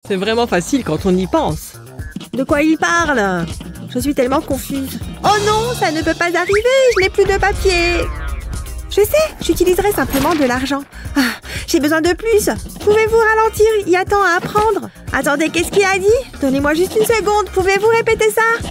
C'est vraiment facile quand on y pense. De quoi il parle? Je suis tellement confuse. Oh non, ça ne peut pas arriver, je n'ai plus de papier. Je sais, j'utiliserai simplement de l'argent. Ah, j'ai besoin de plus. Pouvez-vous ralentir? Il y a tant à apprendre. Attendez, qu'est-ce qu'il a dit? Donnez-moi juste une seconde. Pouvez-vous répéter ça?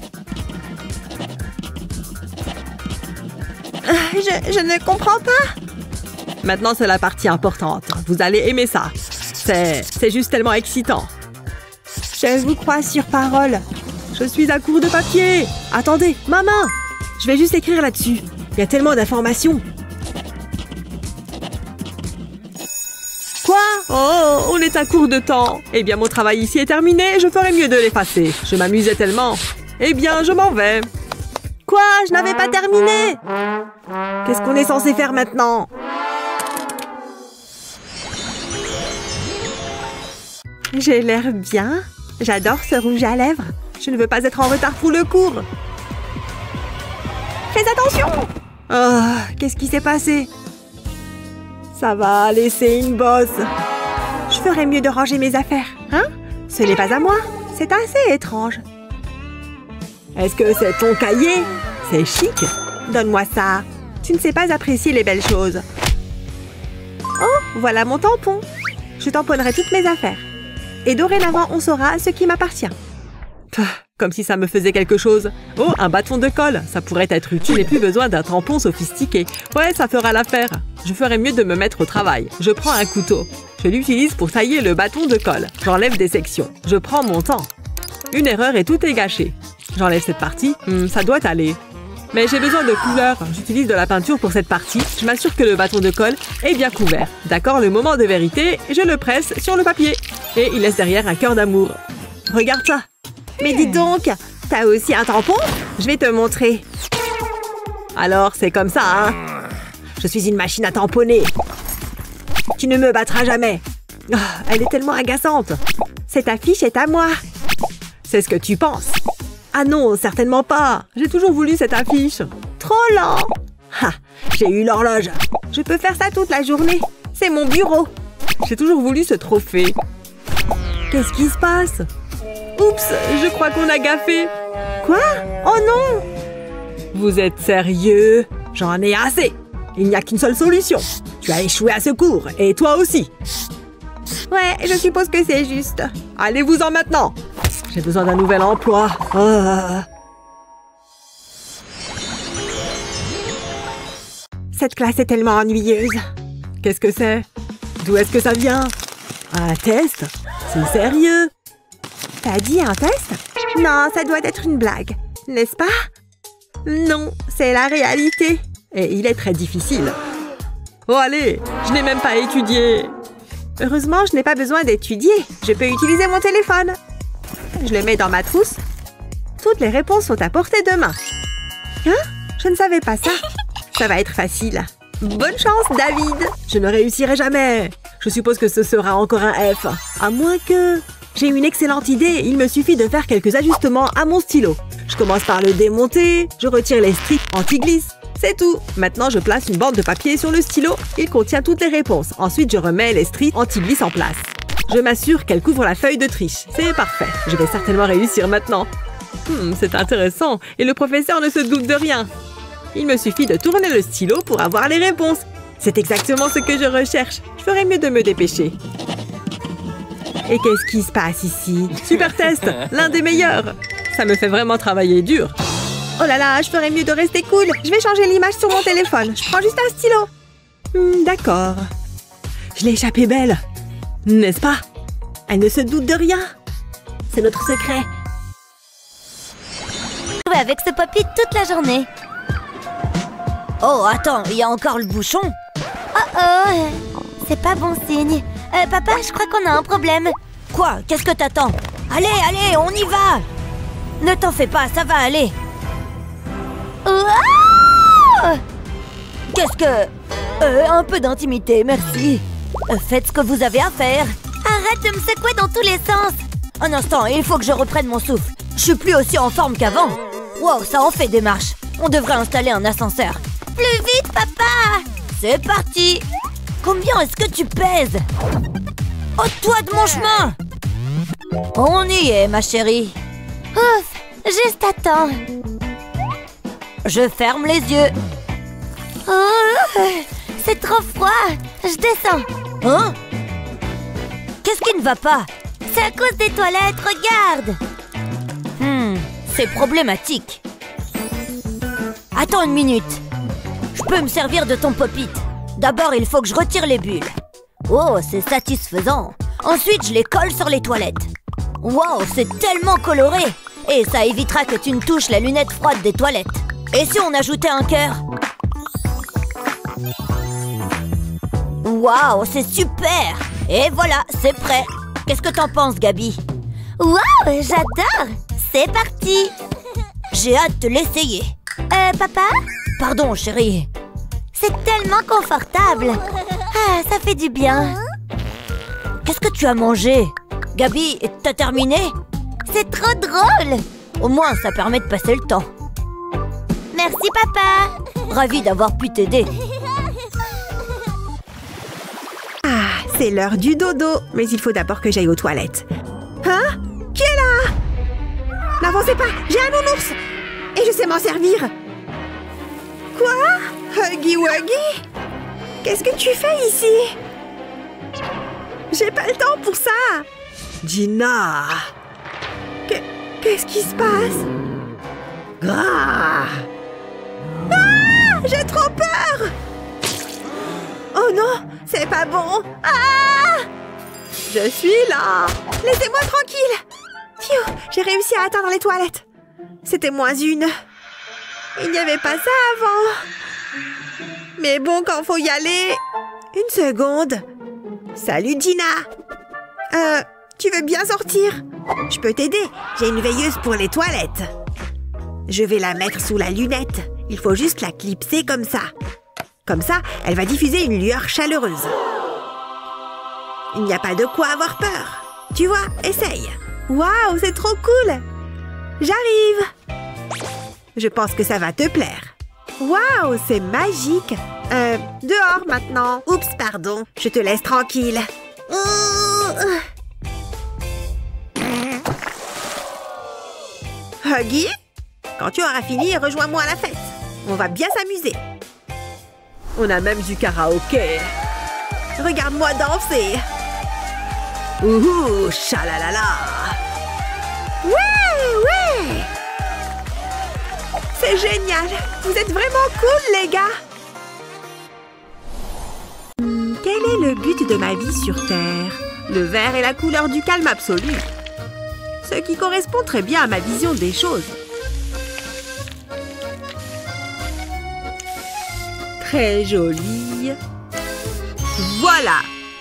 Je ne comprends pas. Maintenant, c'est la partie importante. Vous allez aimer ça. C'est juste tellement excitant. Je vous crois sur parole. Je suis à court de papier. Attendez, ma main. Je vais juste écrire là-dessus. Il y a tellement d'informations. Quoi? Oh, on est à court de temps. Eh bien, mon travail ici est terminé. Je ferais mieux de l'effacer. Je m'amusais tellement. Eh bien, je m'en vais. Quoi? Je n'avais pas terminé. Qu'est-ce qu'on est censé faire maintenant? J'ai l'air bien. J'adore ce rouge à lèvres. Je ne veux pas être en retard pour le cours. Fais attention! Oh, qu'est-ce qui s'est passé? Ça va laisser une bosse. Je ferais mieux de ranger mes affaires. Hein? Ce n'est pas à moi. C'est assez étrange. Est-ce que c'est ton cahier? C'est chic. Donne-moi ça. Tu ne sais pas apprécier les belles choses. Oh, voilà mon tampon. Je tamponnerai toutes mes affaires. Et dorénavant, on saura ce qui m'appartient. Comme si ça me faisait quelque chose. Oh, un bâton de colle. Ça pourrait être utile. Je n'ai plus besoin d'un tampon sophistiqué. Ouais, ça fera l'affaire. Je ferais mieux de me mettre au travail. Je prends un couteau. Je l'utilise pour tailler le bâton de colle. J'enlève des sections. Je prends mon temps. Une erreur et tout est gâché. J'enlève cette partie. Ça doit aller. Mais j'ai besoin de couleur. J'utilise de la peinture pour cette partie. Je m'assure que le bâton de colle est bien couvert. D'accord, le moment de vérité, je le presse sur le papier. Et il laisse derrière un cœur d'amour. Regarde ça. Mais dis donc, t'as aussi un tampon? Je vais te montrer. Alors, c'est comme ça, hein? Je suis une machine à tamponner. Tu ne me battras jamais. Oh, elle est tellement agaçante. Cette affiche est à moi. C'est ce que tu penses. Ah non, certainement pas. J'ai toujours voulu cette affiche. Trop lent. Ah, j'ai eu l'horloge. Je peux faire ça toute la journée. C'est mon bureau. J'ai toujours voulu ce trophée. Qu'est-ce qui se passe? Oups, je crois qu'on a gaffé. Quoi? Oh non! Vous êtes sérieux? J'en ai assez. Il n'y a qu'une seule solution. Tu as échoué à ce cours, et toi aussi. Ouais, je suppose que c'est juste. Allez-vous-en maintenant. J'ai besoin d'un nouvel emploi. Cette classe est tellement ennuyeuse. Qu'est-ce que c'est? D'où est-ce que ça vient? Un test? C'est sérieux? T'as dit un test? Non, ça doit être une blague, n'est-ce pas? Non, c'est la réalité. Et il est très difficile. Oh allez, je n'ai même pas étudié. Heureusement, je n'ai pas besoin d'étudier. Je peux utiliser mon téléphone. Je le mets dans ma trousse. Toutes les réponses sont à portée de main. Hein? Je ne savais pas ça. Ça va être facile. Bonne chance, David. Je ne réussirai jamais. Je suppose que ce sera encore un F. À moins que... J'ai une excellente idée. Il me suffit de faire quelques ajustements à mon stylo. Je commence par le démonter. Je retire les strips anti-glisse. C'est tout. Maintenant, je place une bande de papier sur le stylo. Il contient toutes les réponses. Ensuite, je remets les strips anti-glisse en place. Je m'assure qu'elle couvre la feuille de triche. C'est parfait. Je vais certainement réussir maintenant. C'est intéressant. Et le professeur ne se doute de rien. Il me suffit de tourner le stylo pour avoir les réponses. C'est exactement ce que je recherche. Je ferais mieux de me dépêcher. Et qu'est-ce qui se passe ici? Super test, l'un des meilleurs. Ça me fait vraiment travailler dur. Oh là là, je ferais mieux de rester cool. Je vais changer l'image sur mon téléphone. Je prends juste un stylo. D'accord. Je l'ai échappé belle. N'est-ce pas? Elle ne se doute de rien. C'est notre secret. Jouer avec ce poppy toute la journée. Oh, attends, il y a encore le bouchon. Oh, c'est pas bon signe. Papa, je crois qu'on a un problème. Quoi? Qu'est-ce que t'attends? Allez, allez, on y va! Ne t'en fais pas, ça va aller. Qu'est-ce que... un peu d'intimité, merci. Faites ce que vous avez à faire. Arrête de me secouer dans tous les sens. Un instant, il faut que je reprenne mon souffle. Je suis plus aussi en forme qu'avant. Wow, ça en fait des marches. On devrait installer un ascenseur. Plus vite, papa! C'est parti! Combien est-ce que tu pèses? Ôte-toi de mon chemin! On y est, ma chérie. Ouf, juste à temps. Je ferme les yeux. Oh, c'est trop froid. Je descends. Hein? Qu'est-ce qui ne va pas? C'est à cause des toilettes, regarde. C'est problématique. Attends une minute. Je peux me servir de ton pop-it. D'abord, il faut que je retire les bulles. Oh, c'est satisfaisant. Ensuite, je les colle sur les toilettes. Wow, c'est tellement coloré. Et ça évitera que tu ne touches la lunette froide des toilettes. Et si on ajoutait un cœur? Wow, c'est super. Et voilà, c'est prêt. Qu'est-ce que t'en penses, Gabi? Wow, j'adore. C'est parti. J'ai hâte de l'essayer. Papa? Pardon, chérie. C'est tellement confortable. Ah, ça fait du bien. Qu'est-ce que tu as mangé? Gabi, t'as terminé? C'est trop drôle. Au moins, ça permet de passer le temps. Merci, papa. Ravi d'avoir pu t'aider. Ah, c'est l'heure du dodo. Mais il faut d'abord que j'aille aux toilettes. Hein? Qui est là? N'avancez pas, j'ai un nounours. Et je sais m'en servir. Quoi? Huggy Wuggy? Qu'est-ce que tu fais ici? J'ai pas le temps pour ça. Gina! Qu'est-ce qui se passe? Ah! Ah! J'ai trop peur! Oh non, c'est pas bon! Ah! Je suis là! Laissez-moi tranquille! Phew, j'ai réussi à atteindre les toilettes. C'était -1. Il n'y avait pas ça avant. Mais bon, quand faut y aller... Une seconde. Salut, Gina. Tu veux bien sortir? Je peux t'aider. J'ai une veilleuse pour les toilettes. Je vais la mettre sous la lunette. Il faut juste la clipser comme ça. Comme ça, elle va diffuser une lueur chaleureuse. Il n'y a pas de quoi avoir peur. Tu vois, essaye. Waouh, c'est trop cool. J'arrive. Je pense que ça va te plaire. Waouh, c'est magique. Dehors maintenant. Oups, pardon. Je te laisse tranquille. Huggy, quand tu auras fini, rejoins-moi à la fête. On va bien s'amuser. On a même du karaoké. Regarde-moi danser. Ouhou, chalalala. Ouais. C'est génial. Vous êtes vraiment cool, les gars. Quel est le but de ma vie sur Terre? Le vert est la couleur du calme absolu. Ce qui correspond très bien à ma vision des choses. Très joli. Voilà.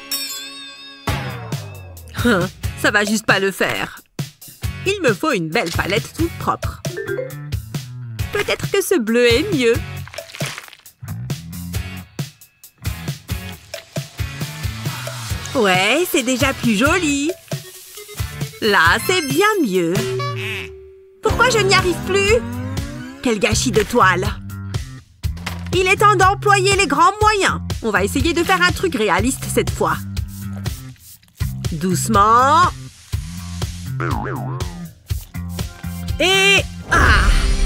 Ça va juste pas le faire. Il me faut une belle palette toute propre. Peut-être que ce bleu est mieux. Ouais, c'est déjà plus joli. Là, c'est bien mieux. Pourquoi je n'y arrive plus? Quel gâchis de toile. Il est temps d'employer les grands moyens. On va essayer de faire un truc réaliste cette fois. Doucement. Et... Ah!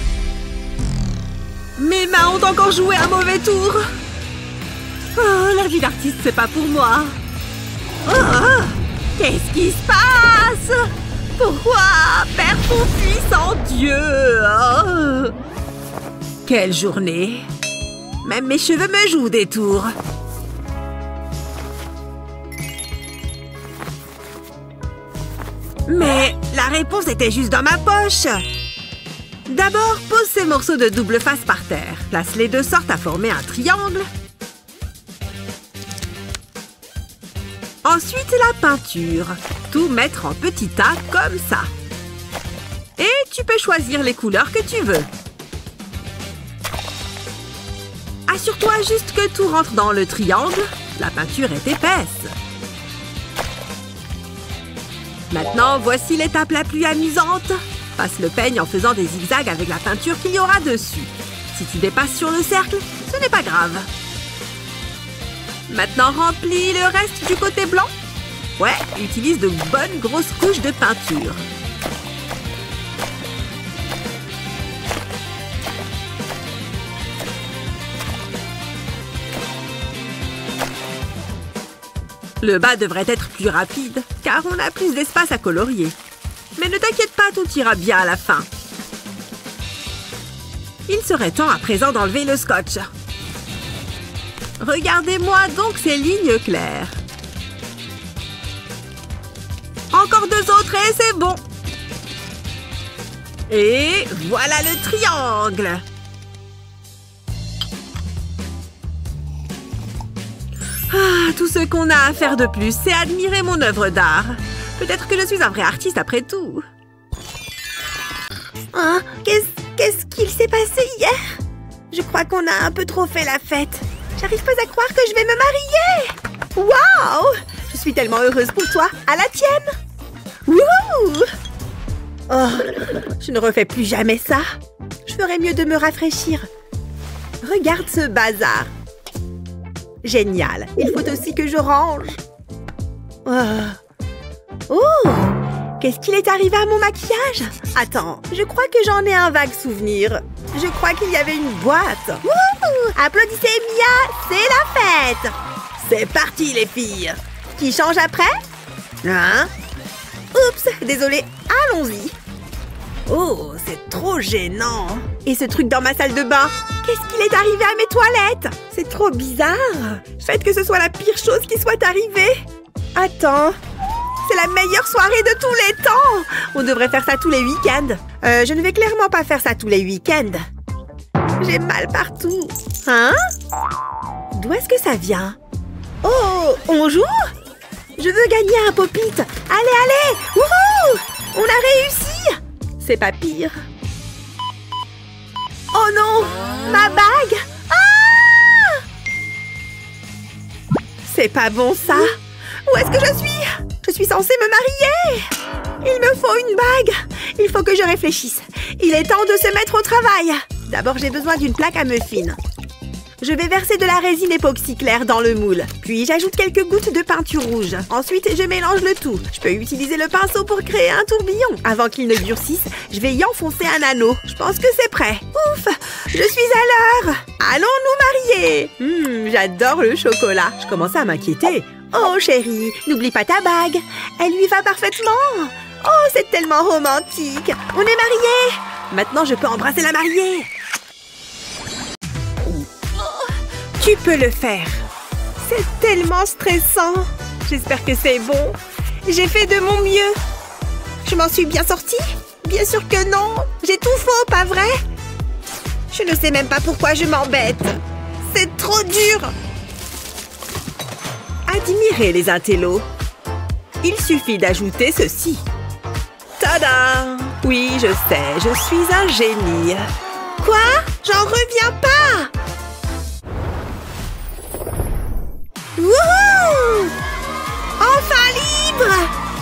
Mes mains ont encore joué un mauvais tour. Oh, la vie d'artiste, c'est pas pour moi. Oh, qu'est-ce qui se passe? Pourquoi? Père ton puissant Dieu. Oh. Quelle journée. Même mes cheveux me jouent des tours. Mais la réponse était juste dans ma poche. D'abord, pose ces morceaux de double face par terre. Place-les de sorte à former un triangle. Ensuite, la peinture. Tout mettre en petits tas comme ça. Et tu peux choisir les couleurs que tu veux. Assure-toi juste que tout rentre dans le triangle. La peinture est épaisse. Maintenant, voici l'étape la plus amusante. Passe le peigne en faisant des zigzags avec la peinture qu'il y aura dessus. Si tu dépasses sur le cercle, ce n'est pas grave. Maintenant, remplis le reste du côté blanc. Ouais, utilise de bonnes grosses couches de peinture. Le bas devrait être plus rapide, car on a plus d'espace à colorier. Mais ne t'inquiète pas, tout ira bien à la fin. Il serait temps à présent d'enlever le scotch. Regardez-moi donc ces lignes claires. Encore 2 autres et c'est bon. Et voilà le triangle. Ah, tout ce qu'on a à faire de plus, c'est admirer mon œuvre d'art. Peut-être que je suis un vrai artiste après tout. Hein? Qu'est-ce qu'il s'est passé hier? Je crois qu'on a un peu trop fait la fête. J'arrive pas à croire que je vais me marier. Waouh! Je suis tellement heureuse pour toi. À la tienne! Wouhou! Oh, je ne refais plus jamais ça. Je ferais mieux de me rafraîchir. Regarde ce bazar. Génial. Il faut aussi que je range. Oh! Qu'est-ce qu'il est arrivé à mon maquillage? Attends, je crois que j'en ai un vague souvenir. Je crois qu'il y avait une boîte. Wouhou! Applaudissez Mia, c'est la fête! C'est parti les filles! Qui change après? Hein? Oups, désolée, allons-y. Oh, c'est trop gênant. Et ce truc dans ma salle de bain? Qu'est-ce qu'il est arrivé à mes toilettes? C'est trop bizarre. Faites que ce soit la pire chose qui soit arrivée. Attends. C'est la meilleure soirée de tous les temps. On devrait faire ça tous les week-ends. Je ne vais clairement pas faire ça tous les week-ends. J'ai mal partout. Hein? D'où est-ce que ça vient? Oh, on joue? Je veux gagner un pop-it. Allez, allez! Wouhou! On a réussi! C'est pas pire. Oh non! Ma bague! Ah! C'est pas bon ça! Où est-ce que je suis? Je suis censée me marier! Il me faut une bague! Il faut que je réfléchisse. Il est temps de se mettre au travail. D'abord, j'ai besoin d'une plaque à muffins. Je vais verser de la résine époxy claire dans le moule. Puis, j'ajoute quelques gouttes de peinture rouge. Ensuite, je mélange le tout. Je peux utiliser le pinceau pour créer un tourbillon. Avant qu'il ne durcisse, je vais y enfoncer un anneau. Je pense que c'est prêt. Ouf! Je suis à l'heure! Allons nous marier! J'adore le chocolat. Je commençais à m'inquiéter. Oh, chérie, n'oublie pas ta bague. Elle lui va parfaitement. Oh, c'est tellement romantique. On est mariés. Maintenant, je peux embrasser la mariée. Tu peux le faire. C'est tellement stressant. J'espère que c'est bon. J'ai fait de mon mieux. Je m'en suis bien sortie? Bien sûr que non. J'ai tout faux, pas vrai? Je ne sais même pas pourquoi je m'embête. C'est trop dur. Admirez les intellos. Il suffit d'ajouter ceci. Tada! Oui, je sais, je suis un génie. Quoi? J'en reviens pas! Wouhou! Enfin libre!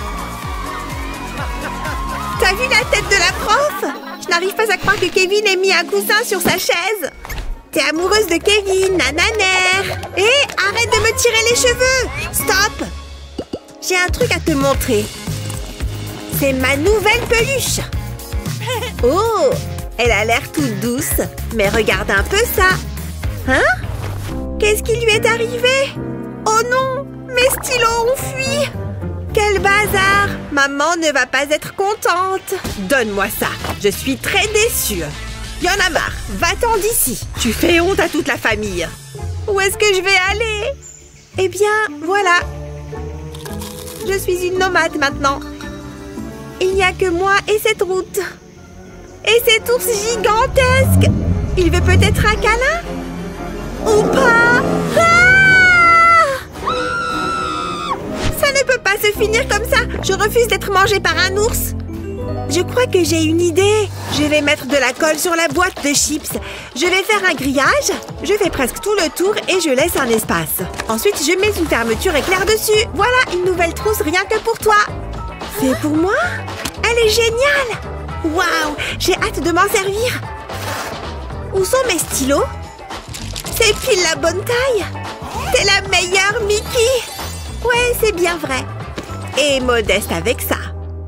T'as vu la tête de la prof? Je n'arrive pas à croire que Kevin ait mis un coussin sur sa chaise. T'es amoureuse de Kevin, nananère. Hé, arrête de me tirer les cheveux! Stop! J'ai un truc à te montrer. C'est ma nouvelle peluche. Oh! Elle a l'air toute douce. Mais regarde un peu ça. Hein? Qu'est-ce qui lui est arrivé? Oh non! Mes stylos ont fui! Quel bazar! Maman ne va pas être contente. Donne-moi ça. Je suis très déçue. Y en a marre. Va-t'en d'ici. Tu fais honte à toute la famille. Où est-ce que je vais aller? Eh bien, voilà. Je suis une nomade maintenant. Il n'y a que moi et cette route. Et cet ours gigantesque. Il veut peut-être un câlin? Ou pas? Ah! Ça ne peut pas se finir comme ça. Je refuse d'être mangée par un ours. Je crois que j'ai une idée. Je vais mettre de la colle sur la boîte de chips. Je vais faire un grillage. Je fais presque tout le tour et je laisse un espace. Ensuite, je mets une fermeture éclair dessus. Voilà, une nouvelle trousse rien que pour toi. C'est pour moi? Elle est géniale! Waouh! J'ai hâte de m'en servir. Où sont mes stylos? C'est pile la bonne taille. T'es la meilleure, Mickey. Ouais, c'est bien vrai. et modeste avec ça.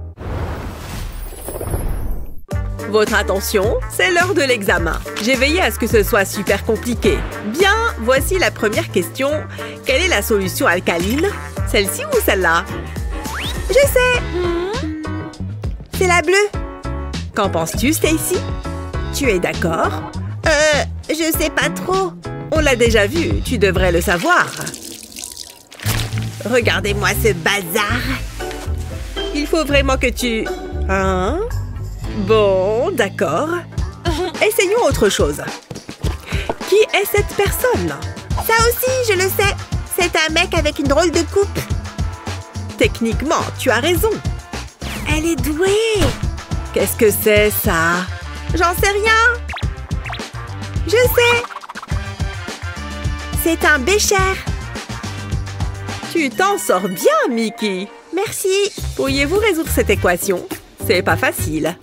Votre attention, c'est l'heure de l'examen. J'ai veillé à ce que ce soit super compliqué. Bien, voici la première question. Quelle est la solution alcaline? Celle-ci ou celle-là? Je sais. C'est la bleue. Qu'en penses-tu, Stacy? Tu es d'accord? Je sais pas trop. On l'a déjà vu, tu devrais le savoir. Regardez-moi ce bazar. Il faut vraiment que tu... Hein? Bon, d'accord. Essayons autre chose. Qui est cette personne? Ça aussi, je le sais. C'est un mec avec une drôle de coupe. Techniquement, tu as raison. Elle est douée. Qu'est-ce que c'est, ça? J'en sais rien. Je sais. C'est un bécher. Tu t'en sors bien, Mickey. Merci. Pourriez-vous résoudre cette équation? C'est pas facile.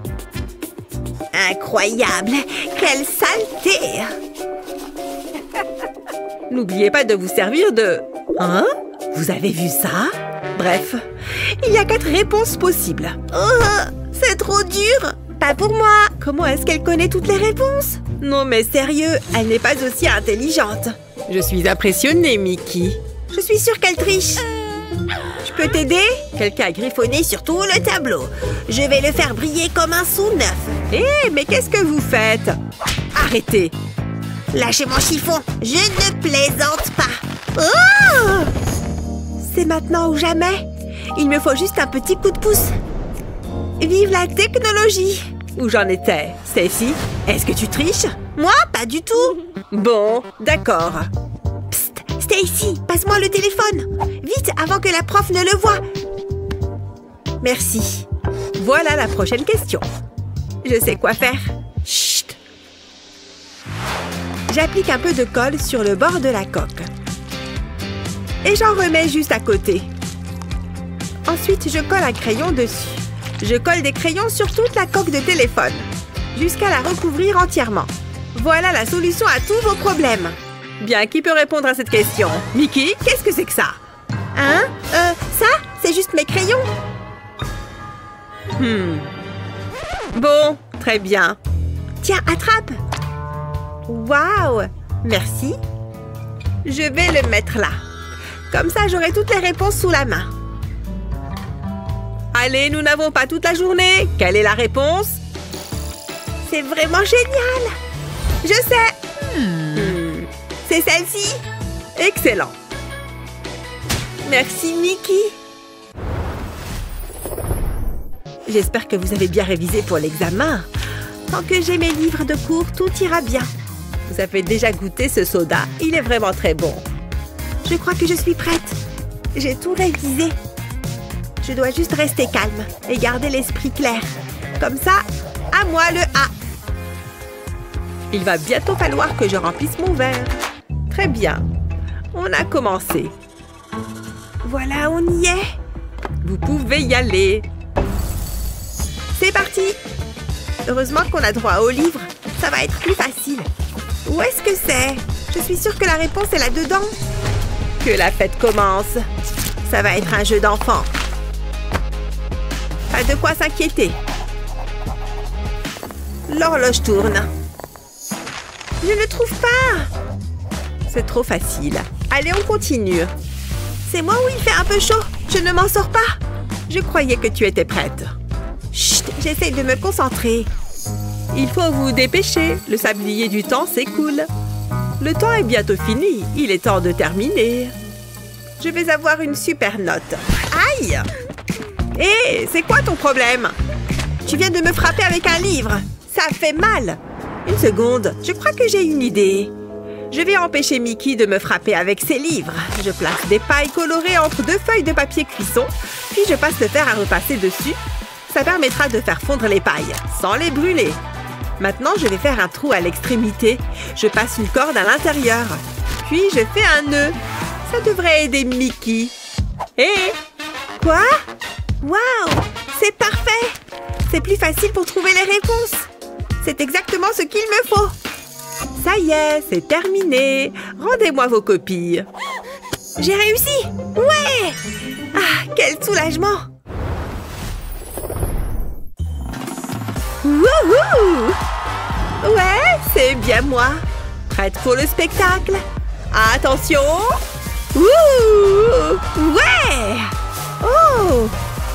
Incroyable. Quelle saleté. N'oubliez pas de vous servir de... Hein? Vous avez vu ça? Bref, il y a 4 réponses possibles. Oh, c'est trop dur. Pas pour moi. Comment est-ce qu'elle connaît toutes les réponses? Non mais sérieux, elle n'est pas aussi intelligente. Je suis impressionnée, Mickey. Je suis sûre qu'elle triche. Je peux t'aider? Quelqu'un a griffonné sur tout le tableau. Je vais le faire briller comme un sou neuf. Hé, mais qu'est-ce que vous faites? Arrêtez. Lâchez mon chiffon. Je ne plaisante pas. Oh! C'est maintenant ou jamais. Il me faut juste un petit coup de pouce. Vive la technologie! Où j'en étais? Stacy, est-ce que tu triches? Moi, pas du tout. Bon, d'accord. Psst, Stacy, passe-moi le téléphone. Vite, avant que la prof ne le voie. Merci. Voilà la prochaine question. Je sais quoi faire. Chut! J'applique un peu de colle sur le bord de la coque. Et j'en remets juste à côté. Ensuite, je colle un crayon dessus. Je colle des crayons sur toute la coque de téléphone, jusqu'à la recouvrir entièrement. Voilà la solution à tous vos problèmes. Bien, qui peut répondre à cette question? Mickey, qu'est-ce que c'est que ça? Hein? Ça, c'est juste mes crayons. Bon, très bien. Tiens, attrape. Waouh! Merci. Je vais le mettre là. Comme ça, j'aurai toutes les réponses sous la main. Allez, nous n'avons pas toute la journée. Quelle est la réponse? C'est vraiment génial. Je sais. C'est celle-ci. Excellent. Merci, Mickey. J'espère que vous avez bien révisé pour l'examen. Tant que j'ai mes livres de cours, tout ira bien. Vous avez déjà goûté ce soda. Il est vraiment très bon. Je crois que je suis prête. J'ai tout révisé. Je dois juste rester calme et garder l'esprit clair. Comme ça, à moi le A. Il va bientôt falloir que je remplisse mon verre. Très bien. On a commencé. Voilà, on y est. Vous pouvez y aller. C'est parti. Heureusement qu'on a droit au livre. Ça va être plus facile. Où est-ce que c'est? Je suis sûre que la réponse est là-dedans. Que la fête commence. Ça va être un jeu d'enfant. Pas de quoi s'inquiéter. L'horloge tourne. Je ne trouve pas. C'est trop facile. Allez, on continue. C'est moi où il fait un peu chaud. Je ne m'en sors pas. Je croyais que tu étais prête. Chut, j'essaie de me concentrer. Il faut vous dépêcher. Le sablier du temps s'écoule. Le temps est bientôt fini. Il est temps de terminer. Je vais avoir une super note. Aïe! Hé, c'est quoi ton problème? Tu viens de me frapper avec un livre. Ça fait mal. Une seconde, je crois que j'ai une idée. Je vais empêcher Mickey de me frapper avec ses livres. Je place des pailles colorées entre 2 feuilles de papier cuisson, puis je passe le fer à repasser dessus. Ça permettra de faire fondre les pailles, sans les brûler. Maintenant, je vais faire un trou à l'extrémité. Je passe une corde à l'intérieur. Puis, je fais un nœud. Ça devrait aider Mickey. Hé! Quoi? Waouh! C'est parfait! C'est plus facile pour trouver les réponses. C'est exactement ce qu'il me faut. Ça y est, c'est terminé. Rendez-moi vos copies. J'ai réussi! Ouais! Ah, quel soulagement! Wouhou! Ouais, c'est bien moi! Prête pour le spectacle? Attention! Wouh! Ouais! Oh!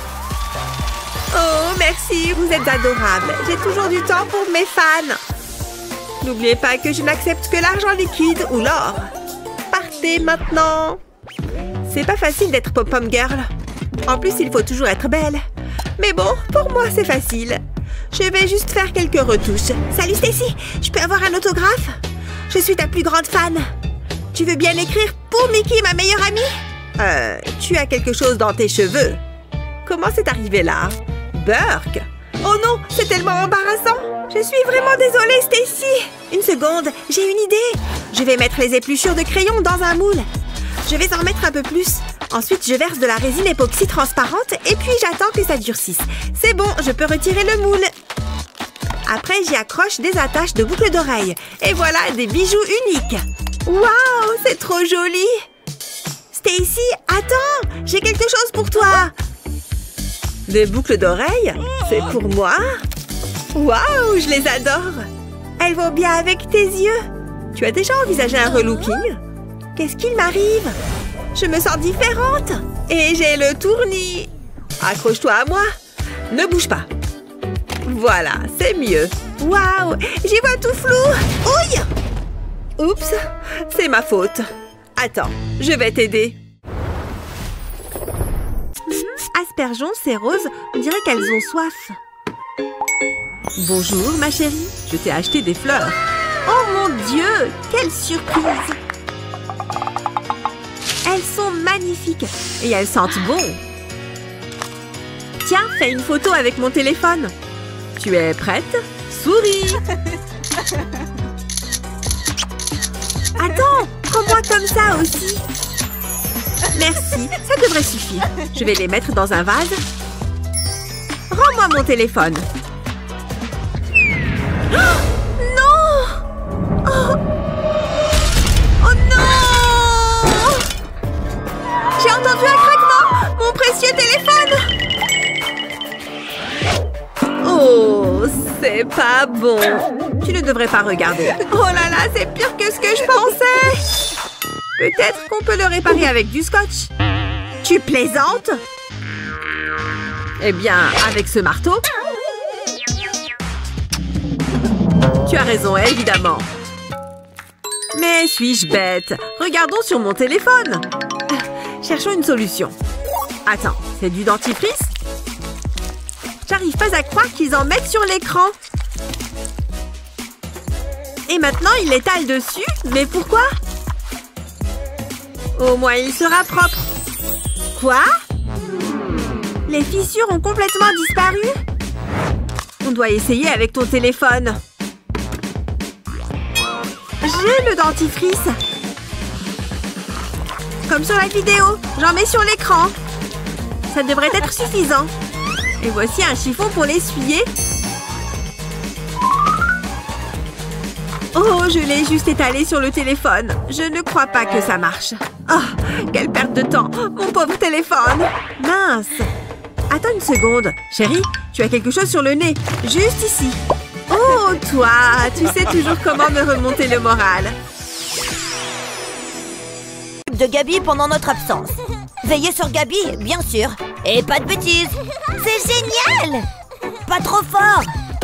Oh, merci, vous êtes adorables. J'ai toujours du temps pour mes fans. N'oubliez pas que je n'accepte que l'argent liquide ou l'or. Partez maintenant. C'est pas facile d'être pom-pom girl. En plus, il faut toujours être belle. Mais bon, pour moi, c'est facile. Je vais juste faire quelques retouches. Salut Stacy, je peux avoir un autographe? Je suis ta plus grande fan. Tu veux bien écrire pour Mickey, ma meilleure amie? Tu as quelque chose dans tes cheveux. Comment c'est arrivé là? Burke? Oh non, c'est tellement embarrassant. Je suis vraiment désolée, Stacy. Une seconde, j'ai une idée. Je vais mettre les épluchures de crayon dans un moule. Je vais en mettre un peu plus. Ensuite, je verse de la résine époxy transparente et puis j'attends que ça durcisse. C'est bon, je peux retirer le moule. Après, j'y accroche des attaches de boucles d'oreilles. Et voilà, des bijoux uniques. Waouh, c'est trop joli. Stacy, attends, j'ai quelque chose pour toi. Des boucles d'oreilles? C'est pour moi? Waouh, je les adore. Elles vont bien avec tes yeux. Tu as déjà envisagé un relooking? Qu'est-ce qu'il m'arrive? Je me sens différente. Et j'ai le tournis. Accroche-toi à moi. Ne bouge pas. Voilà, c'est mieux. Waouh, j'y vois tout flou. Ouille! Oups, c'est ma faute. Attends, je vais t'aider. Aspergeons, ces roses, on dirait qu'elles ont soif. Bonjour, ma chérie. Je t'ai acheté des fleurs. Oh mon Dieu, quelle surprise! Elles sont magnifiques et elles sentent bon. Tiens, fais une photo avec mon téléphone. Tu es prête? Souris! Attends, prends-moi comme ça aussi. Merci, ça devrait suffire. Je vais les mettre dans un vase. Rends-moi mon téléphone. Oh, non! Oh, oh non! J'ai entendu un craquement! Mon précieux téléphone! Oh, c'est pas bon. Tu ne devrais pas regarder. Oh là là, c'est pire que ce que je pensais. Peut-être qu'on peut le réparer avec du scotch. Tu plaisantes? Eh bien, avec ce marteau. Tu as raison, évidemment. Mais suis-je bête? Regardons sur mon téléphone. Cherchons une solution. Attends, c'est du dentifrice? J'arrive pas à croire qu'ils en mettent sur l'écran. Et maintenant, ils l'étalent dessus? Mais pourquoi? Au moins, il sera propre. Quoi? Les fissures ont complètement disparu? On doit essayer avec ton téléphone. J'ai le dentifrice. Comme sur la vidéo, j'en mets sur l'écran. Ça devrait être suffisant. Et voici un chiffon pour l'essuyer. Oh, je l'ai juste étalé sur le téléphone. Je ne crois pas que ça marche. Oh, quelle perte de temps. Mon pauvre téléphone. Mince. Attends une seconde. Chérie, tu as quelque chose sur le nez. Juste ici. Oh, toi, tu sais toujours comment me remonter le moral. De Gabi pendant notre absence. Veillez sur Gabi, bien sûr. Et pas de bêtises. C'est génial! Pas trop fort.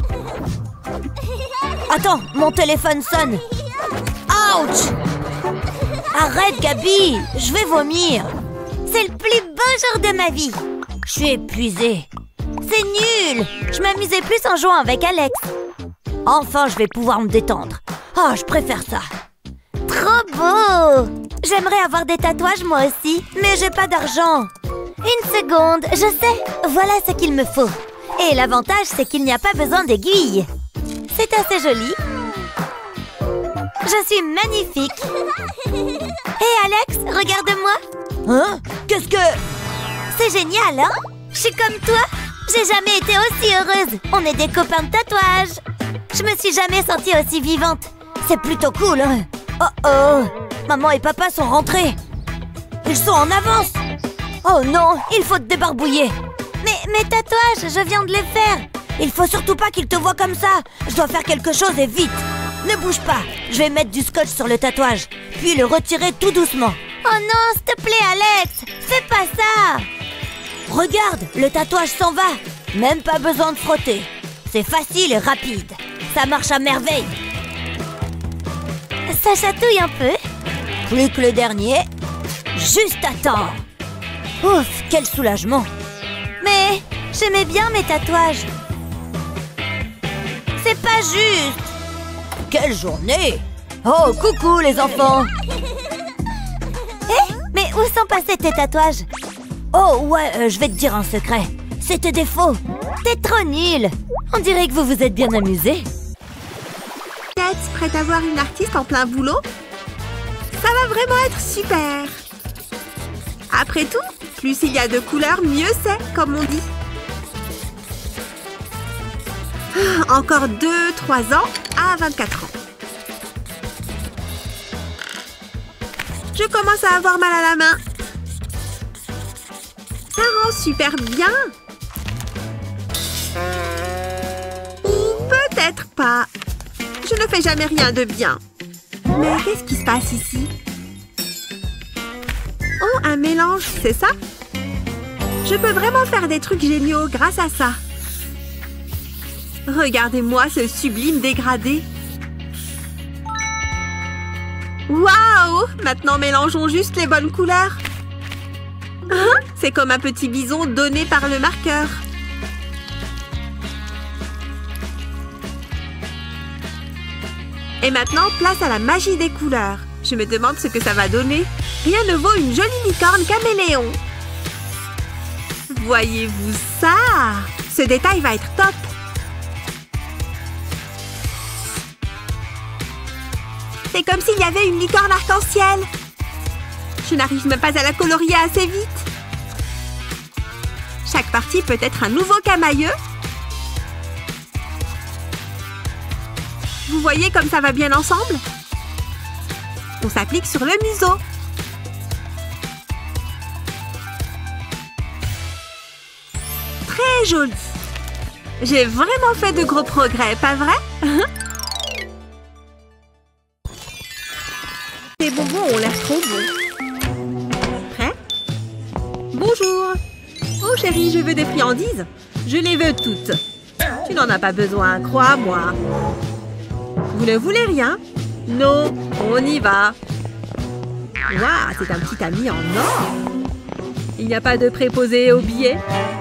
Attends, mon téléphone sonne. Ouch! Arrête, Gabi! Je vais vomir. C'est le plus beau jour de ma vie. Je suis épuisée. C'est nul! Je m'amusais plus en jouant avec Alex. Enfin, je vais pouvoir me détendre. Oh, je préfère ça. Trop beau! J'aimerais avoir des tatouages moi aussi, mais j'ai pas d'argent. Une seconde, je sais. Voilà ce qu'il me faut. Et l'avantage, c'est qu'il n'y a pas besoin d'aiguilles. C'est assez joli. Je suis magnifique. Hé, Alex, regarde-moi. Hein? Qu'est-ce que... C'est génial, hein? Je suis comme toi. J'ai jamais été aussi heureuse. On est des copains de tatouage. Je me suis jamais sentie aussi vivante. C'est plutôt cool, hein? Oh oh! Maman et papa sont rentrés. Ils sont en avance. Oh non, il faut te débarbouiller. Mais mes tatouages, je viens de les faire. Il faut surtout pas qu'ils te voient comme ça. Je dois faire quelque chose et vite. Ne bouge pas. Je vais mettre du scotch sur le tatouage, puis le retirer tout doucement. Oh non, s'il te plaît, Alex. Fais pas ça. Regarde, le tatouage s'en va. Même pas besoin de frotter. C'est facile et rapide. Ça marche à merveille. Ça chatouille un peu. Plus que le dernier. Juste à temps. Ouf, quel soulagement. Mais j'aimais bien mes tatouages. C'est pas juste. Quelle journée. Oh, coucou les enfants. Mais où sont passés tes tatouages? Oh ouais, je vais te dire un secret. C'était des faux. T'es trop nul. On dirait que vous vous êtes bien amusés. Êtes prête à voir une artiste en plein boulot? Ça va vraiment être super. Après tout, plus il y a de couleurs, mieux c'est, comme on dit. Encore 2-3 ans à 24 ans. Je commence à avoir mal à la main. Ça rend super bien. Ou peut-être pas. Je ne fais jamais rien de bien. Mais qu'est-ce qui se passe ici? Oh, un mélange, c'est ça? Je peux vraiment faire des trucs géniaux grâce à ça. Regardez-moi ce sublime dégradé. Waouh! Maintenant, mélangeons juste les bonnes couleurs. Hein? C'est comme un petit bison donné par le marqueur. Et maintenant, place à la magie des couleurs. Je me demande ce que ça va donner. Rien ne vaut une jolie licorne caméléon. Voyez-vous ça? Ce détail va être top. C'est comme s'il y avait une licorne arc-en-ciel. Je n'arrive même pas à la colorier assez vite. Chaque partie peut être un nouveau camailleux. Vous voyez comme ça va bien ensemble? On s'applique sur le museau. Très joli. J'ai vraiment fait de gros progrès, pas vrai? Ces bonbons ont l'air trop bons. Prêt? Bonjour. Oh chérie, je veux des friandises. Je les veux toutes. Tu n'en as pas besoin, crois-moi. Vous ne voulez rien? Non, on y va. Waouh, c'est un petit ami en or. Il n'y a pas de préposé au billet?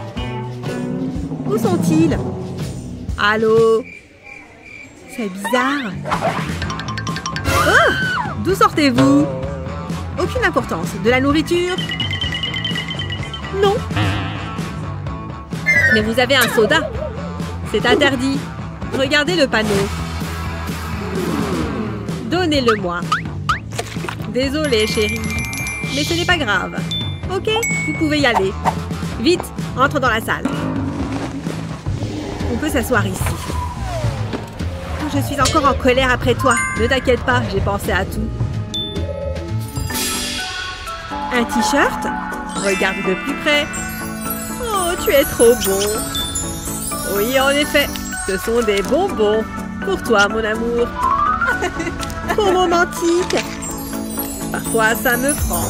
Où sont-ils? Allô? C'est bizarre. Oh! D'où sortez-vous? Aucune importance. De la nourriture? Non. Mais vous avez un soda. C'est interdit. Regardez le panneau. Donnez-le-moi. Désolée, chérie. Mais ce n'est pas grave. Ok, vous pouvez y aller. Vite, entre dans la salle. On peut s'asseoir ici. Je suis encore en colère après toi. Ne t'inquiète pas, j'ai pensé à tout. Un t-shirt? Regarde de plus près. Oh, tu es trop bon. Oui, en effet, ce sont des bonbons. Pour toi, mon amour. Trop romantique. Parfois, ça me prend.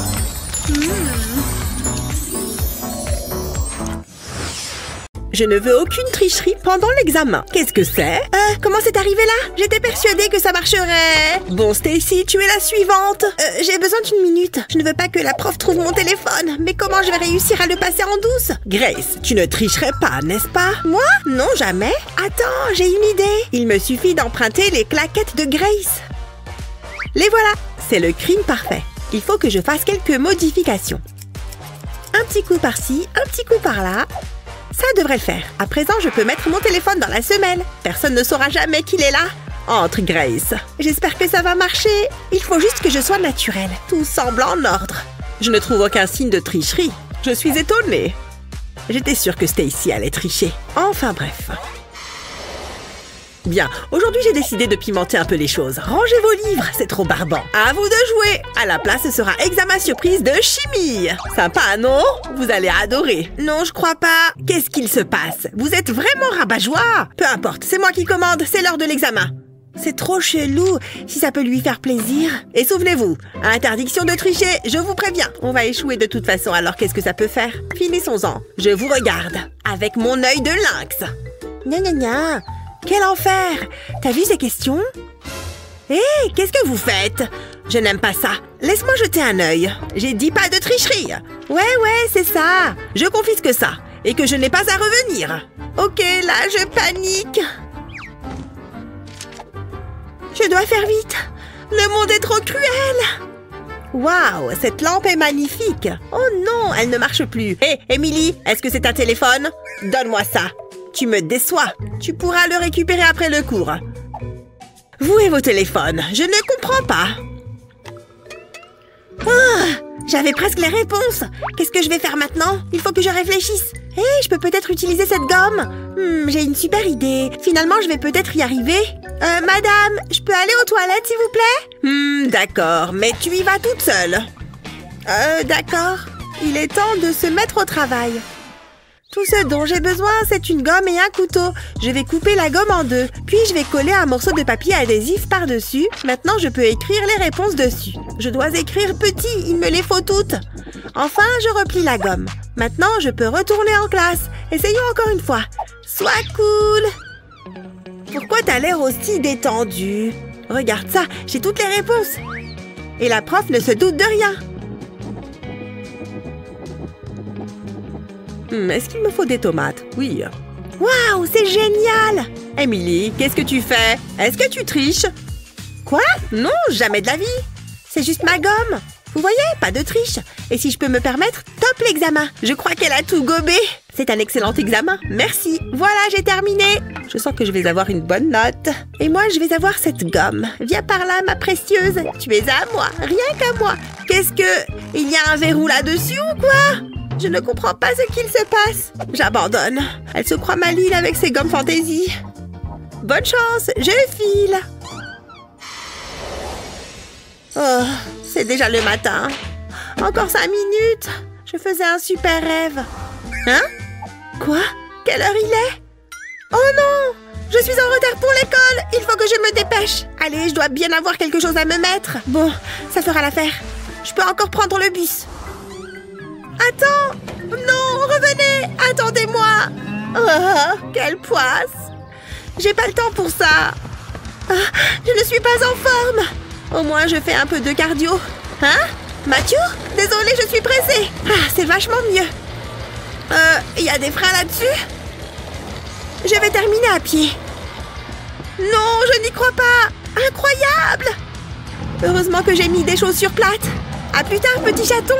Je ne veux aucune tricherie pendant l'examen. Qu'est-ce que c'est? Comment c'est arrivé là? J'étais persuadée que ça marcherait. Bon, Stacy, tu es la suivante. J'ai besoin d'une minute. Je ne veux pas que la prof trouve mon téléphone. Mais comment je vais réussir à le passer en douce? Grace, tu ne tricherais pas, n'est-ce pas? Moi? Non, jamais. Attends, j'ai une idée. Il me suffit d'emprunter les claquettes de Grace. Les voilà. C'est le crime parfait. Il faut que je fasse quelques modifications. Un petit coup par-ci, un petit coup par-là. Ça devrait le faire. À présent, je peux mettre mon téléphone dans la semelle. Personne ne saura jamais qu'il est là. Entre, Grace. J'espère que ça va marcher. Il faut juste que je sois naturelle. Tout semble en ordre. Je ne trouve aucun signe de tricherie. Je suis étonnée. J'étais sûre que Stacy allait tricher. Enfin bref. Bien, aujourd'hui j'ai décidé de pimenter un peu les choses. Rangez vos livres, c'est trop barbant. À vous de jouer. À la place, ce sera examen surprise de chimie. Sympa, non? Vous allez adorer. Non, je crois pas. Qu'est-ce qu'il se passe? Vous êtes vraiment rabat-joie. Peu importe, c'est moi qui commande, c'est l'heure de l'examen. C'est trop chelou, si ça peut lui faire plaisir. Et souvenez-vous, interdiction de tricher, je vous préviens. On va échouer de toute façon, alors qu'est-ce que ça peut faire? Finissons-en. Je vous regarde, avec mon œil de lynx. Gna gna gna. Quel enfer! T'as vu ces questions? Hé, qu'est-ce que vous faites? Je n'aime pas ça. Laisse-moi jeter un œil. J'ai dit pas de tricherie. Ouais, c'est ça. Je confisque ça. Et que je n'ai pas à revenir. Ok, là, je panique. Je dois faire vite. Le monde est trop cruel. Waouh, cette lampe est magnifique. Oh non, elle ne marche plus. Hé, Emily, est-ce que c'est un téléphone? Donne-moi ça. Tu me déçois. Tu pourras le récupérer après le cours. Vous et vos téléphones, je ne comprends pas. J'avais presque les réponses. Qu'est-ce que je vais faire maintenant? Il faut que je réfléchisse. Hé, je peux peut-être utiliser cette gomme. J'ai une super idée. Finalement, je vais peut-être y arriver. Madame, je peux aller aux toilettes, s'il vous plaît? D'accord, mais tu y vas toute seule. D'accord. Il est temps de se mettre au travail. Tout ce dont j'ai besoin, c'est une gomme et un couteau. Je vais couper la gomme en deux, puis je vais coller un morceau de papier adhésif par-dessus. Maintenant, je peux écrire les réponses dessus. Je dois écrire petit, il me les faut toutes. Enfin, je replie la gomme. Maintenant, je peux retourner en classe. Essayons encore une fois. Sois cool. Pourquoi t'as l'air aussi détendu? Regarde ça, j'ai toutes les réponses. Et la prof ne se doute de rien. Est-ce qu'il me faut des tomates? Oui. Waouh, c'est génial! Emily, qu'est-ce que tu fais? Est-ce que tu triches? Quoi? Non, jamais de la vie. C'est juste ma gomme. Vous voyez, pas de triche. Et si je peux me permettre, top l'examen. Je crois qu'elle a tout gobé. C'est un excellent examen. Merci. Voilà, j'ai terminé. Je sens que je vais avoir une bonne note. Et moi, je vais avoir cette gomme. Viens par là, ma précieuse. Tu es à moi, rien qu'à moi. Qu'est-ce que... Il y a un verrou là-dessus ou quoi? Je ne comprends pas ce qu'il se passe. J'abandonne. Elle se croit maligne avec ses gommes fantaisie. Bonne chance, je file. Oh, c'est déjà le matin. Encore 5 minutes. Je faisais un super rêve. Hein? Quoi? Quelle heure il est? Oh non! Je suis en retard pour l'école. Il faut que je me dépêche. Allez, je dois bien avoir quelque chose à me mettre. Bon, ça fera l'affaire. Je peux encore prendre le bus. Attends! Non, revenez! Attendez-moi! Oh, quelle poisse! J'ai pas le temps pour ça! Je ne suis pas en forme! Au moins, je fais un peu de cardio. Hein? Mathieu? Désolée, je suis pressée! C'est vachement mieux! Il y a des freins là-dessus? Je vais terminer à pied. Non, je n'y crois pas! Incroyable! Heureusement que j'ai mis des chaussures plates. À plus tard, petit chaton!